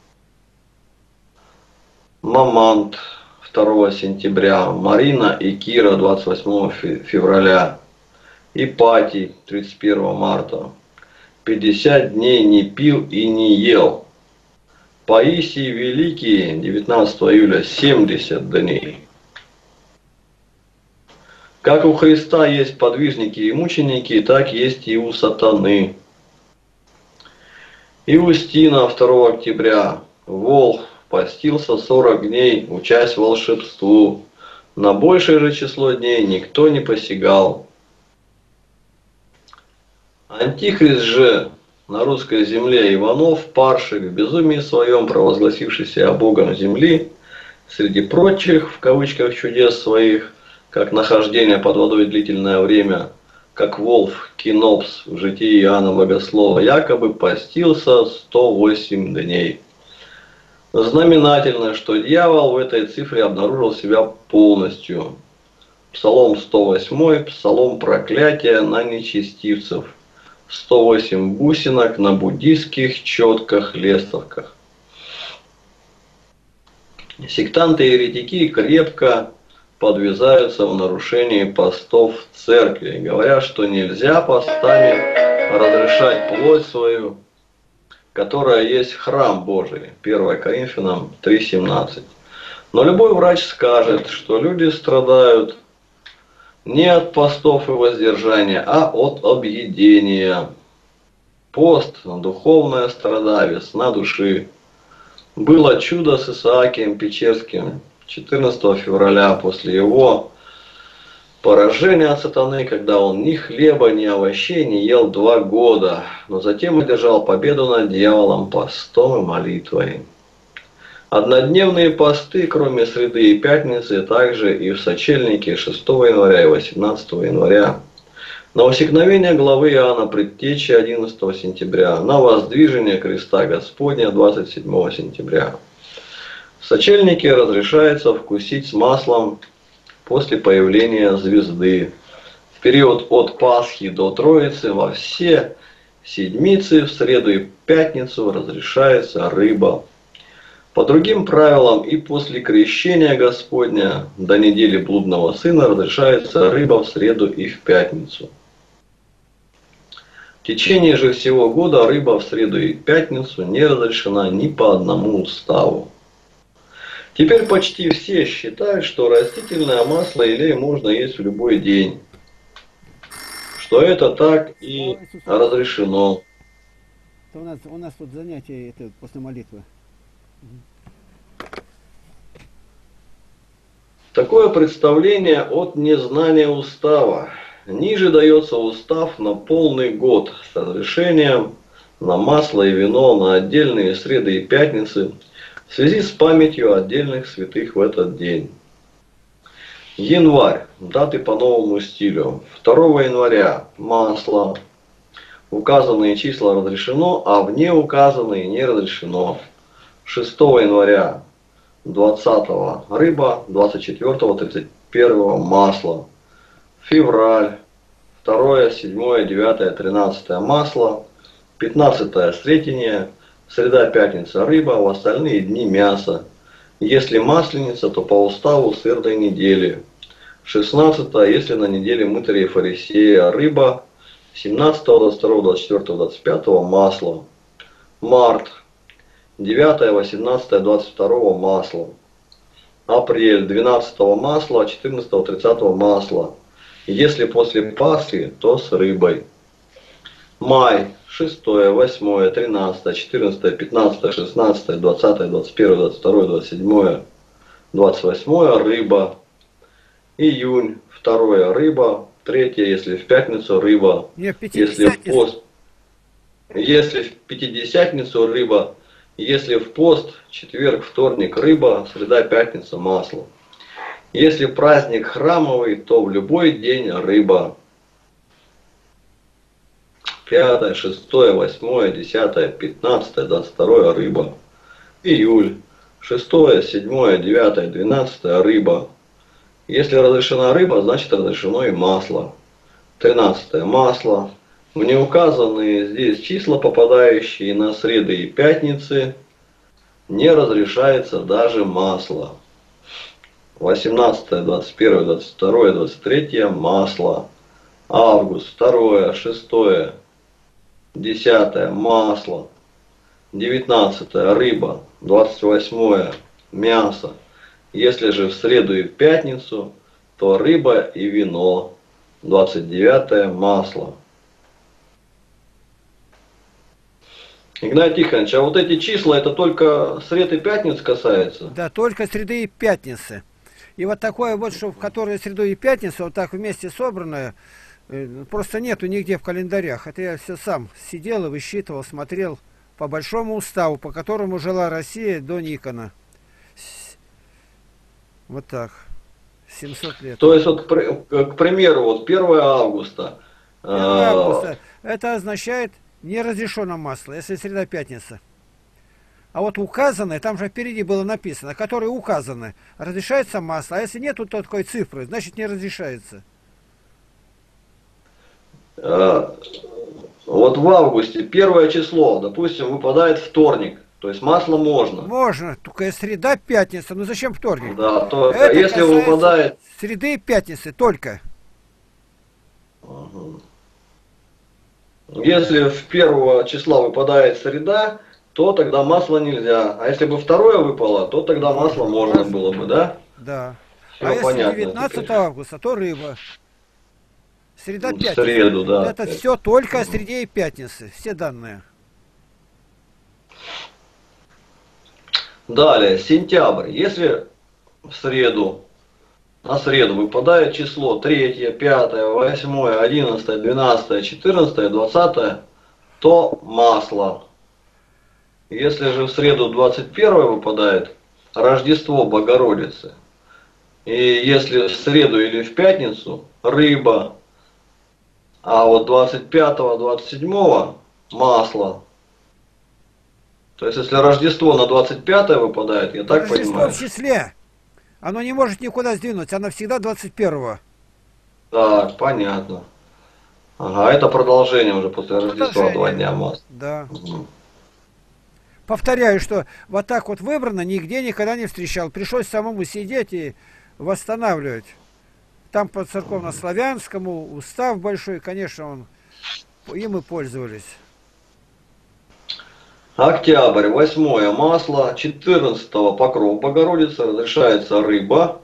Speaker 1: Мамант 2 сентября, Марина и Кира 28 февраля, Ипатий 31 марта. 50 дней не пил и не ел. Паисий Великий 19 июля 70 дней. Как у Христа есть подвижники и мученики, так есть и у сатаны. Иустина 2 октября. Волх постился 40 дней, учась волшебству. На большее же число дней никто не посягал. Антихрист же на русской земле Иванов, Паршик, в безумии своем провозгласившийся Богом земли, среди прочих, в кавычках, чудес своих, как нахождение под водой длительное время, как Волф Кинопс в житии Иоанна Богослова, якобы постился 108 дней. Знаменательно, что дьявол в этой цифре обнаружил себя полностью. Псалом 108, псалом проклятия на нечестивцев. 108 бусинок на буддийских четках-лестовках. Сектанты и еретики крепко подвязаются в нарушении постов в церкви, говорят, что нельзя постами разрешать плоть свою, которая есть храм Божий. 1 Коринфянам 3:17. Но любой врач скажет, что люди страдают не от постов и воздержания, а от объедения. Пост – духовное страдание, весна души. Было чудо с Исаакием Печерским 14 февраля после его поражения от сатаны, когда он ни хлеба, ни овощей не ел 2 года, но затем одержал победу над дьяволом постом и молитвой. Однодневные посты, кроме среды и пятницы, также и в сочельнике 6 января и 18 января. На усекновение главы Иоанна Предтечи 11 сентября, на воздвижение креста Господня 27 сентября. В сочельнике разрешается вкусить с маслом после появления звезды. В период от Пасхи до Троицы во все седмицы, в среду и пятницу разрешается рыба. По другим правилам и после крещения Господня до недели блудного сына разрешается рыба в среду и в пятницу. В течение же всего года рыба в среду и пятницу не разрешена ни по одному уставу. Теперь почти все считают, что растительное масло или можно есть в любой день. Что это так и разрешено.
Speaker 2: У нас тут занятие это после молитвы.
Speaker 1: Такое представление от незнания устава. Ниже дается устав на полный год с разрешением на масло и вино на отдельные среды и пятницы в связи с памятью отдельных святых в этот день. Январь. Даты по новому стилю. 2 января масло. Указанные числа разрешено, а вне указанные не разрешено. 6 января 20 рыба, 24 31 масло. Февраль 2, 7, 9, 13 масло. 15 Сретение, среда, пятница рыба, в остальные дни мясо. Если масленица, то по уставу с этой недели. 16 если на неделе мытаря и фарисея рыба. 17, 22, 24, 25 масло. Март 9, 18, 22 масло. Апрель 12 масла, 14, 30 масло. Если после Пасхи, то с рыбой. Май 6, 8, 13, 14, 15, 16, 20, 21, 22, 27, 28 рыба. Июнь 2 рыба. 3, если в пятницу рыба.
Speaker 2: Нет,
Speaker 1: Если в Пятидесятницу рыба. Если в пост, четверг, вторник рыба, среда, пятница масло. Если праздник храмовый, то в любой день рыба. 5, 6, 8, 10, 15, 22 рыба. Июль. 6, 7, 9, 12 рыба. Если разрешена рыба, значит разрешено и масло. 13 масло. В неуказанные здесь числа, попадающие на среды и пятницы, не разрешается даже масло. 18, 21, 22, 23 масло. Август 2, 6, 10 масло. 19 рыба. 28 мясо. Если же в среду и в пятницу, то рыба и вино. 29 масло. Игнатий Тихонович, а вот эти числа, это только сред и пятниц касается?
Speaker 2: Да, только среды и пятницы. И вот такое вот, что в которое среду и пятницу, вот так вместе собранное, просто нету нигде в календарях. Это я все сам сидел и высчитывал, смотрел по большому уставу, по которому жила Россия до Никона. Вот так. 700 лет.
Speaker 1: То есть, вот, к примеру, вот 1 августа.
Speaker 2: 1 августа. Это означает не разрешено масло, если среда пятница. А вот указанное, там же впереди было написано, которые указаны, разрешается масло. А если нету такой цифры, значит не разрешается.
Speaker 1: Вот в августе, 1 число, допустим, выпадает вторник. То есть масло можно.
Speaker 2: Можно, только среда, пятница. Ну зачем вторник?
Speaker 1: Да, то
Speaker 2: это
Speaker 1: если выпадает...
Speaker 2: среды и пятницы только.
Speaker 1: Если в 1 числа выпадает среда, то тогда масло нельзя. А если бы 2 выпало, то тогда масло можно было бы, да?
Speaker 2: Да.
Speaker 1: Все
Speaker 2: а если
Speaker 1: понятно
Speaker 2: 19
Speaker 1: теперь.
Speaker 2: августа, то рыба. Среда,
Speaker 1: В
Speaker 2: пятница.
Speaker 1: среду, да.
Speaker 2: Это все только о среде и пятнице. Все данные.
Speaker 1: Далее, сентябрь. Если в среду, на среду выпадает число 3, 5, 8, 11, 12, 14, 20, то масло. Если же в среду 21 выпадает Рождество Богородицы, и если в среду или в пятницу рыба, а вот 25-27 масло. То есть, если Рождество на 25 выпадает, я так
Speaker 2: Рождество
Speaker 1: понимаю.
Speaker 2: в числе. Оно не может никуда сдвинуться. Оно всегда 21-го.
Speaker 1: Так, понятно. Ага, это продолжение уже после Рождества, 2 дня масла.
Speaker 2: Да.
Speaker 1: Угу.
Speaker 2: Повторяю, что вот так вот выбрано, нигде никогда не встречал. Пришлось самому сидеть и восстанавливать. Там по церковно-славянскому устав большой, конечно, им и пользовались.
Speaker 1: Октябрь, 8 масло, 14 покров Богородицы, разрешается рыба.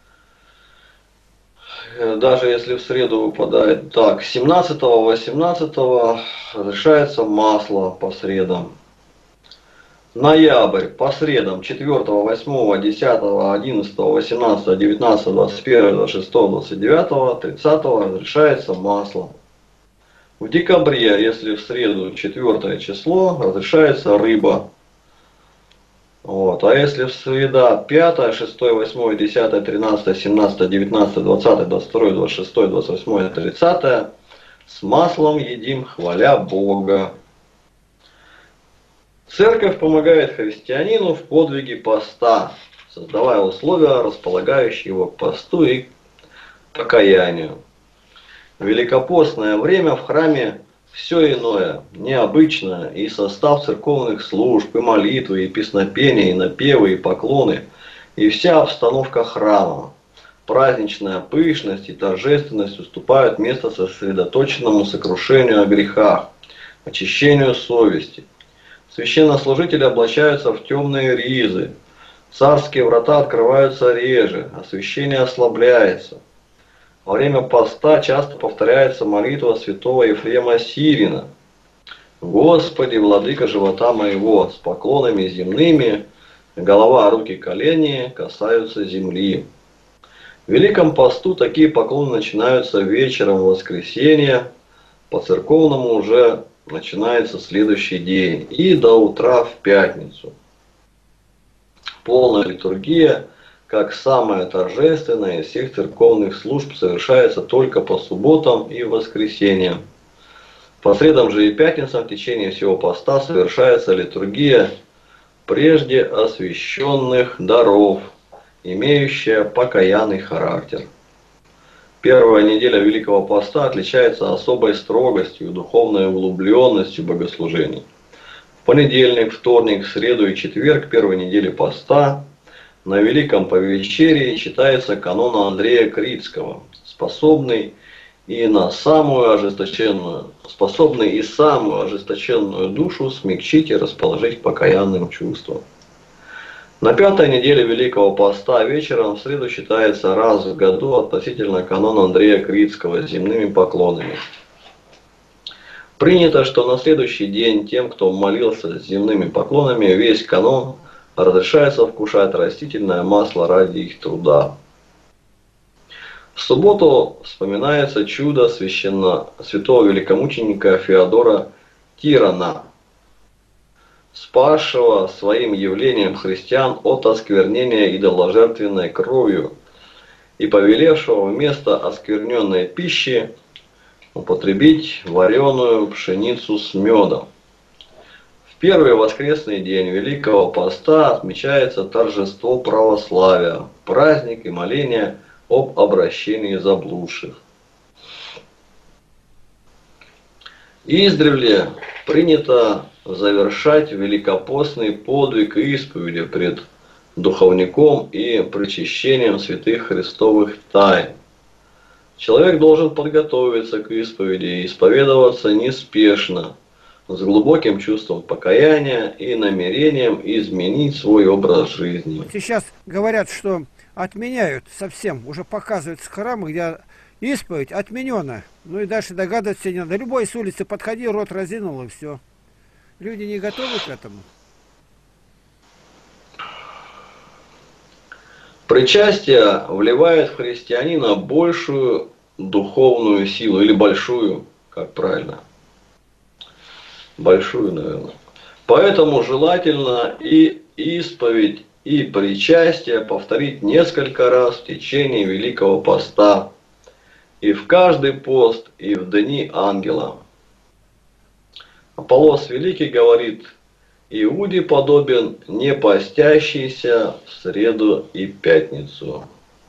Speaker 1: Даже если в среду выпадает. Так, 17, 18 разрешается масло по средам. Ноябрь, по средам, 4, 8, 10, 11, 18, 19, 21, 26, 29, 30 разрешается масло. В декабре, если в среду 4 число, разрешается рыба. Вот. А если в среда 5, 6, 8, 10, 13, 17, 19, 20, 22, 26, 28, 30 с маслом едим, хваля Бога. Церковь помогает христианину в подвиге поста, создавая условия, располагающие его к посту и к покаянию. В великопостное время в храме все иное, необычное, и состав церковных служб, и молитвы, и песнопения, и напевы, и поклоны, и вся обстановка храма. Праздничная пышность и торжественность уступают место сосредоточенному сокрушению о грехах, очищению совести. Священнослужители облачаются в темные ризы, царские врата открываются реже, освящение ослабляется. Во время поста часто повторяется молитва святого Ефрема Сирина. «Господи, владыка живота моего, с поклонами земными, голова, руки, колени касаются земли». В Великом посту такие поклоны начинаются вечером воскресенья, по церковному уже начинается следующий день и до утра в пятницу. Полная литургия, как самая торжественная из всех церковных служб, совершается только по субботам и воскресеньям. По средам же и пятницам в течение всего поста совершается литургия прежде освященных даров, имеющая покаянный характер. Первая неделя Великого Поста отличается особой строгостью и духовной углубленностью богослужений. В понедельник, вторник, среду и четверг первой недели Поста на Великом Повечерии читается канон Андрея Критского, способный и самую ожесточенную душу смягчить и расположить к покаянным чувствам. На пятой неделе Великого Поста вечером в среду читается раз в году относительно канона Андрея Критского с земными поклонами. Принято, что на следующий день тем, кто молился с земными поклонами, весь канон разрешается вкушать растительное масло ради их труда. В субботу вспоминается чудо святого великомученика Феодора Тирана, спасшего своим явлением христиан от осквернения идоложертвенной кровью и повелевшего вместо оскверненной пищи употребить вареную пшеницу с медом. В первый воскресный день Великого Поста отмечается торжество православия, праздник и моление об обращении заблудших. Издревле принято завершать великопостный подвиг исповеди пред духовником и причащением святых христовых тайн. Человек должен подготовиться к исповеди и исповедоваться неспешно, с глубоким чувством покаяния и намерением изменить свой образ жизни.
Speaker 2: Вот сейчас говорят, что отменяют совсем, уже показывают с храма, где исповедь отменена. Ну и дальше догадываться не надо. Любой с улицы подходи, рот разинул и все. Люди не готовы к этому.
Speaker 1: Причастие вливает в христианина большую духовную силу, или большую, как правильно. Большую, наверное. Поэтому желательно и исповедь, и причастие повторить несколько раз в течение Великого Поста. И в каждый пост, и в дни ангела. Аполлос Великий говорит: Иуде подобен не постящийся в среду и пятницу.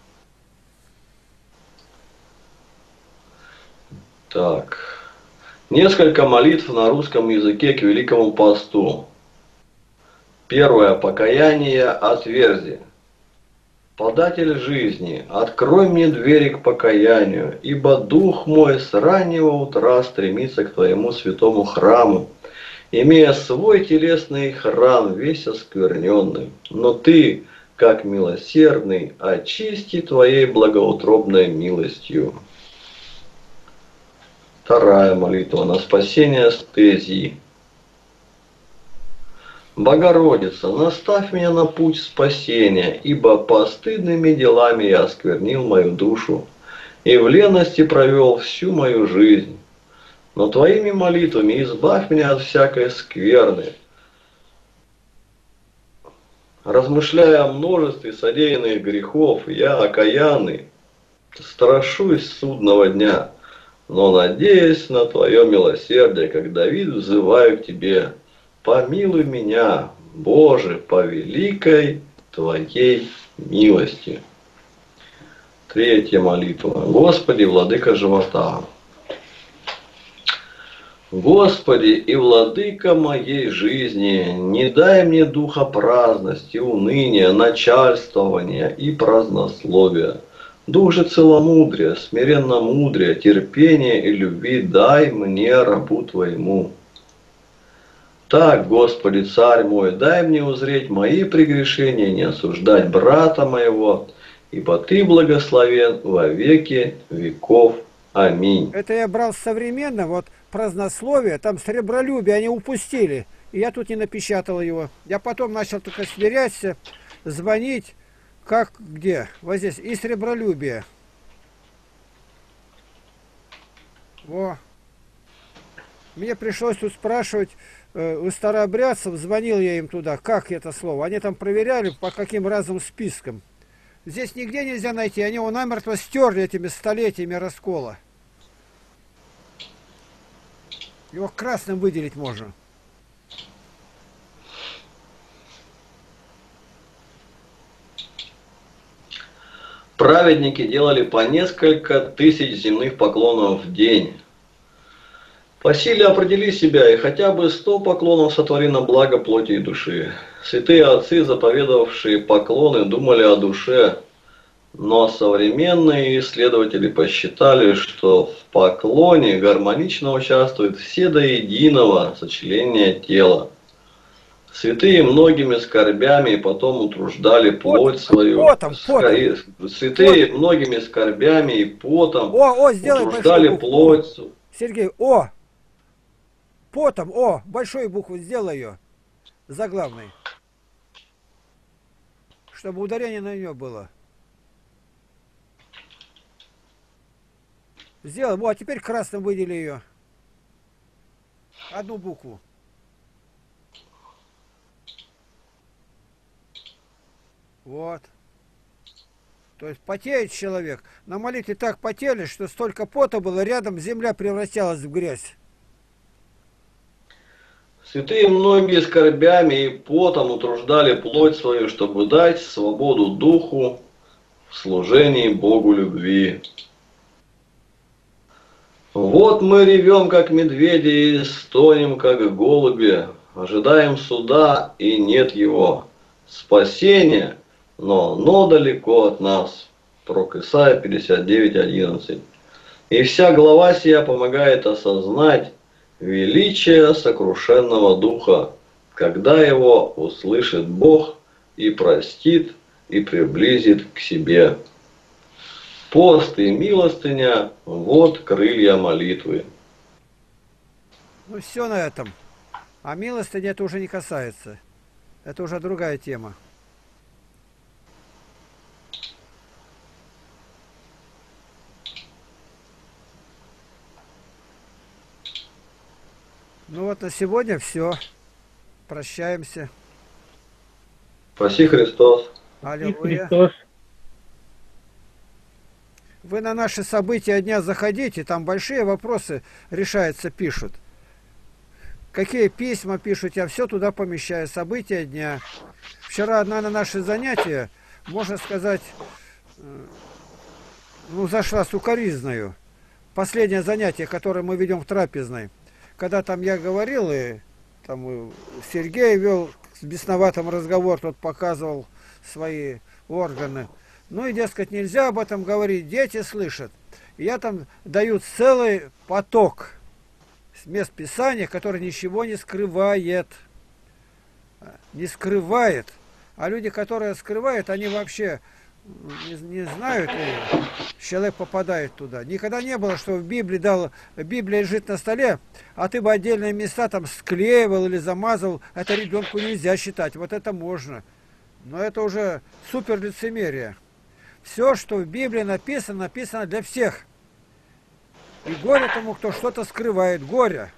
Speaker 1: Так. Несколько молитв на русском языке к Великому Посту. Первое. Покаяние отверзи. Податель жизни, открой мне двери к покаянию, ибо дух мой с раннего утра стремится к твоему святому храму, имея свой телесный храм весь оскверненный. Но ты, как милосердный, очисти твоей благоутробной милостью. Вторая молитва на спасение стезии. Богородица, наставь меня на путь спасения, ибо постыдными делами я осквернил мою душу и в лености провел всю мою жизнь. Но твоими молитвами избавь меня от всякой скверны. Размышляя о множестве содеянных грехов, я окаянный, страшусь судного дня, но надеясь на твое милосердие, как Давид, взываю к тебе. Помилуй меня, Боже, по великой Твоей милости. Третья молитва. Господи, владыка живота. Господи и владыка моей жизни, не дай мне духа праздности, уныния, начальствования и празднословия. Дух же целомудрия, смиренно-мудрия, терпения и любви дай мне, рабу Твоему. Так, Господи, Царь мой, дай мне узреть мои прегрешения, не осуждать брата моего, ибо Ты благословен во веки веков. Аминь.
Speaker 2: Это я брал современно, вот празднословие, там сребролюбие они упустили. И я тут не напечатал его. Я потом начал только сверяться, звонить, как, где. Вот здесь, и сребролюбие. Во. Мне пришлось тут спрашивать у старообрядцев, звонил я им туда, как это слово. Они там проверяли, по каким разным спискам. Здесь нигде нельзя найти, они его намертво стерли этими столетиями раскола. Его красным выделить можно.
Speaker 1: Праведники делали по несколько тысяч земных поклонов в день. По силе определи себя, и хотя бы 100 поклонов сотвори на благо плоти и души. Святые отцы, заповедовавшие поклоны, думали о душе, но современные исследователи посчитали, что в поклоне гармонично участвуют все до единого сочленения тела. Святые многими скорбями и потом утруждали плоть свою.
Speaker 2: Потом.
Speaker 1: Святые многими скорбями и потом
Speaker 2: сделай
Speaker 1: утруждали
Speaker 2: большую букву.
Speaker 1: плоть.
Speaker 2: Сергей, потом, большую букву сделай ее, заглавной, чтобы ударение на нее было. Сделай, а теперь красным выдели ее. Одну букву. Вот. То есть потеет человек. На молитве так потели, что столько пота было, рядом земля превращалась в грязь.
Speaker 1: Святые многие скорбями и потом утруждали плоть свою, чтобы дать свободу духу в служении Богу любви. Вот мы ревем, как медведи, и стонем, как голуби, ожидаем суда, и нет его. Спасение, но далеко от нас. Пророк Исайя 59:11. И вся глава сия помогает осознать величие сокрушенного духа, когда его услышит Бог и простит, и приблизит к себе. Пост и милостыня – вот крылья молитвы.
Speaker 2: Ну все на этом. А милостыня это уже не касается. Это уже другая тема. Ну вот на сегодня все. Прощаемся.
Speaker 1: Спаси Христос.
Speaker 2: Аллилуйя. Вы на наши события дня заходите, там большие вопросы решаются, пишут. Какие письма пишут, я все туда помещаю. События дня. Вчера одна на наши занятия, можно сказать, зашла сукоризною. Последнее занятие, которое мы ведем в трапезной. Когда там я говорил, и там Сергей вел с бесноватым разговор, тот показывал свои органы. Ну и, дескать, нельзя об этом говорить, дети слышат. И я там даю целый поток мест Писания, который ничего не скрывает. Не скрывает. А люди, которые скрывают, они вообще не знают, и человек попадает туда. Никогда не было, что в Библии Библия лежит на столе, а ты бы отдельные места там склеивал или замазал. Это ребенку нельзя считать. Вот это можно. Но это уже супер лицемерие. Все, что в Библии написано, написано для всех. И горе тому, кто что-то скрывает. Горе.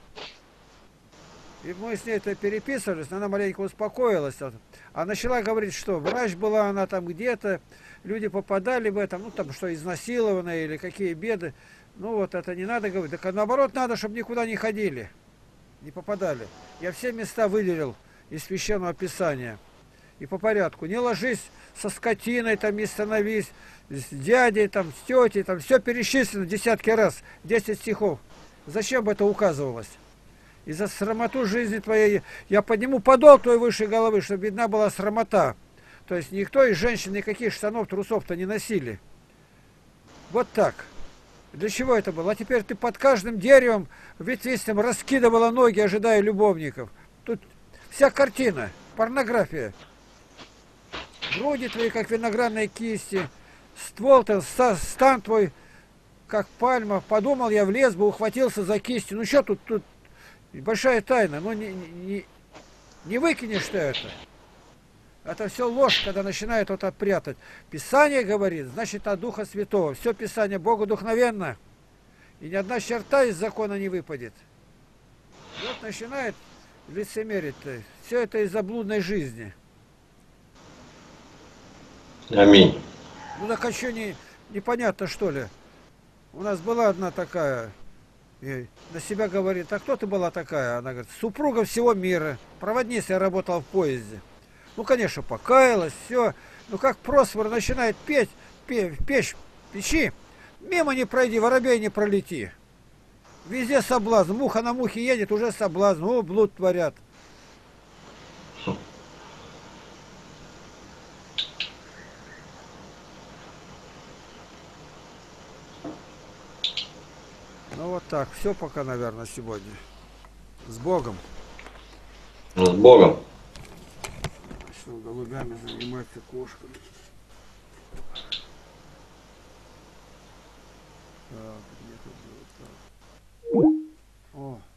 Speaker 2: И мы с ней это переписывались, она маленько успокоилась. А начала говорить, что врач была она там где-то, люди попадали в это, там что, изнасилованные или какие беды. Ну вот это не надо говорить. Так наоборот надо, чтобы никуда не ходили, не попадали. Я все места выделил из Священного Писания. И по порядку. Не ложись со скотиной, там не становись, с дядей, там, с тетей, там все перечислено десятки раз, 10 стихов. Зачем бы это указывалось? И за срамоту жизни твоей я подниму подол твой выше головы, чтобы видна была срамота. То есть никто из женщин никаких штанов, трусов-то не носили. Вот так. Для чего это было? А теперь ты под каждым деревом ветвистым раскидывала ноги, ожидая любовников. Тут вся картина, порнография. Груди твои, как виноградные кисти, ствол-то, стан твой, как пальма. Подумал я, влез бы, ухватился за кисти. Ну что тут большая тайна. Ну не выкинешь ты это. Это все ложь, когда начинают вот отпрятать. Писание говорит, значит, от Духа Святого. Все Писание Богу духновенно. И ни одна черта из закона не выпадет. И вот начинает лицемерить-то. Все это из-за блудной жизни.
Speaker 1: Аминь.
Speaker 2: Ну так а что непонятно что ли? У нас была одна такая, и на себя говорит, а кто ты была такая? Она говорит, супруга всего мира, проводницей я работала в поезде. Ну, конечно, покаялась, все. Ну, как Просвор начинает петь, печи, мимо не пройди, воробей не пролети. Везде соблазн, муха на мухе едет, уже соблазн, о, блуд творят. Ну вот так, все пока, наверное, сегодня. С Богом.
Speaker 1: С Богом.
Speaker 2: Начал голубями заниматься, кошками. Так, где тут было так? О,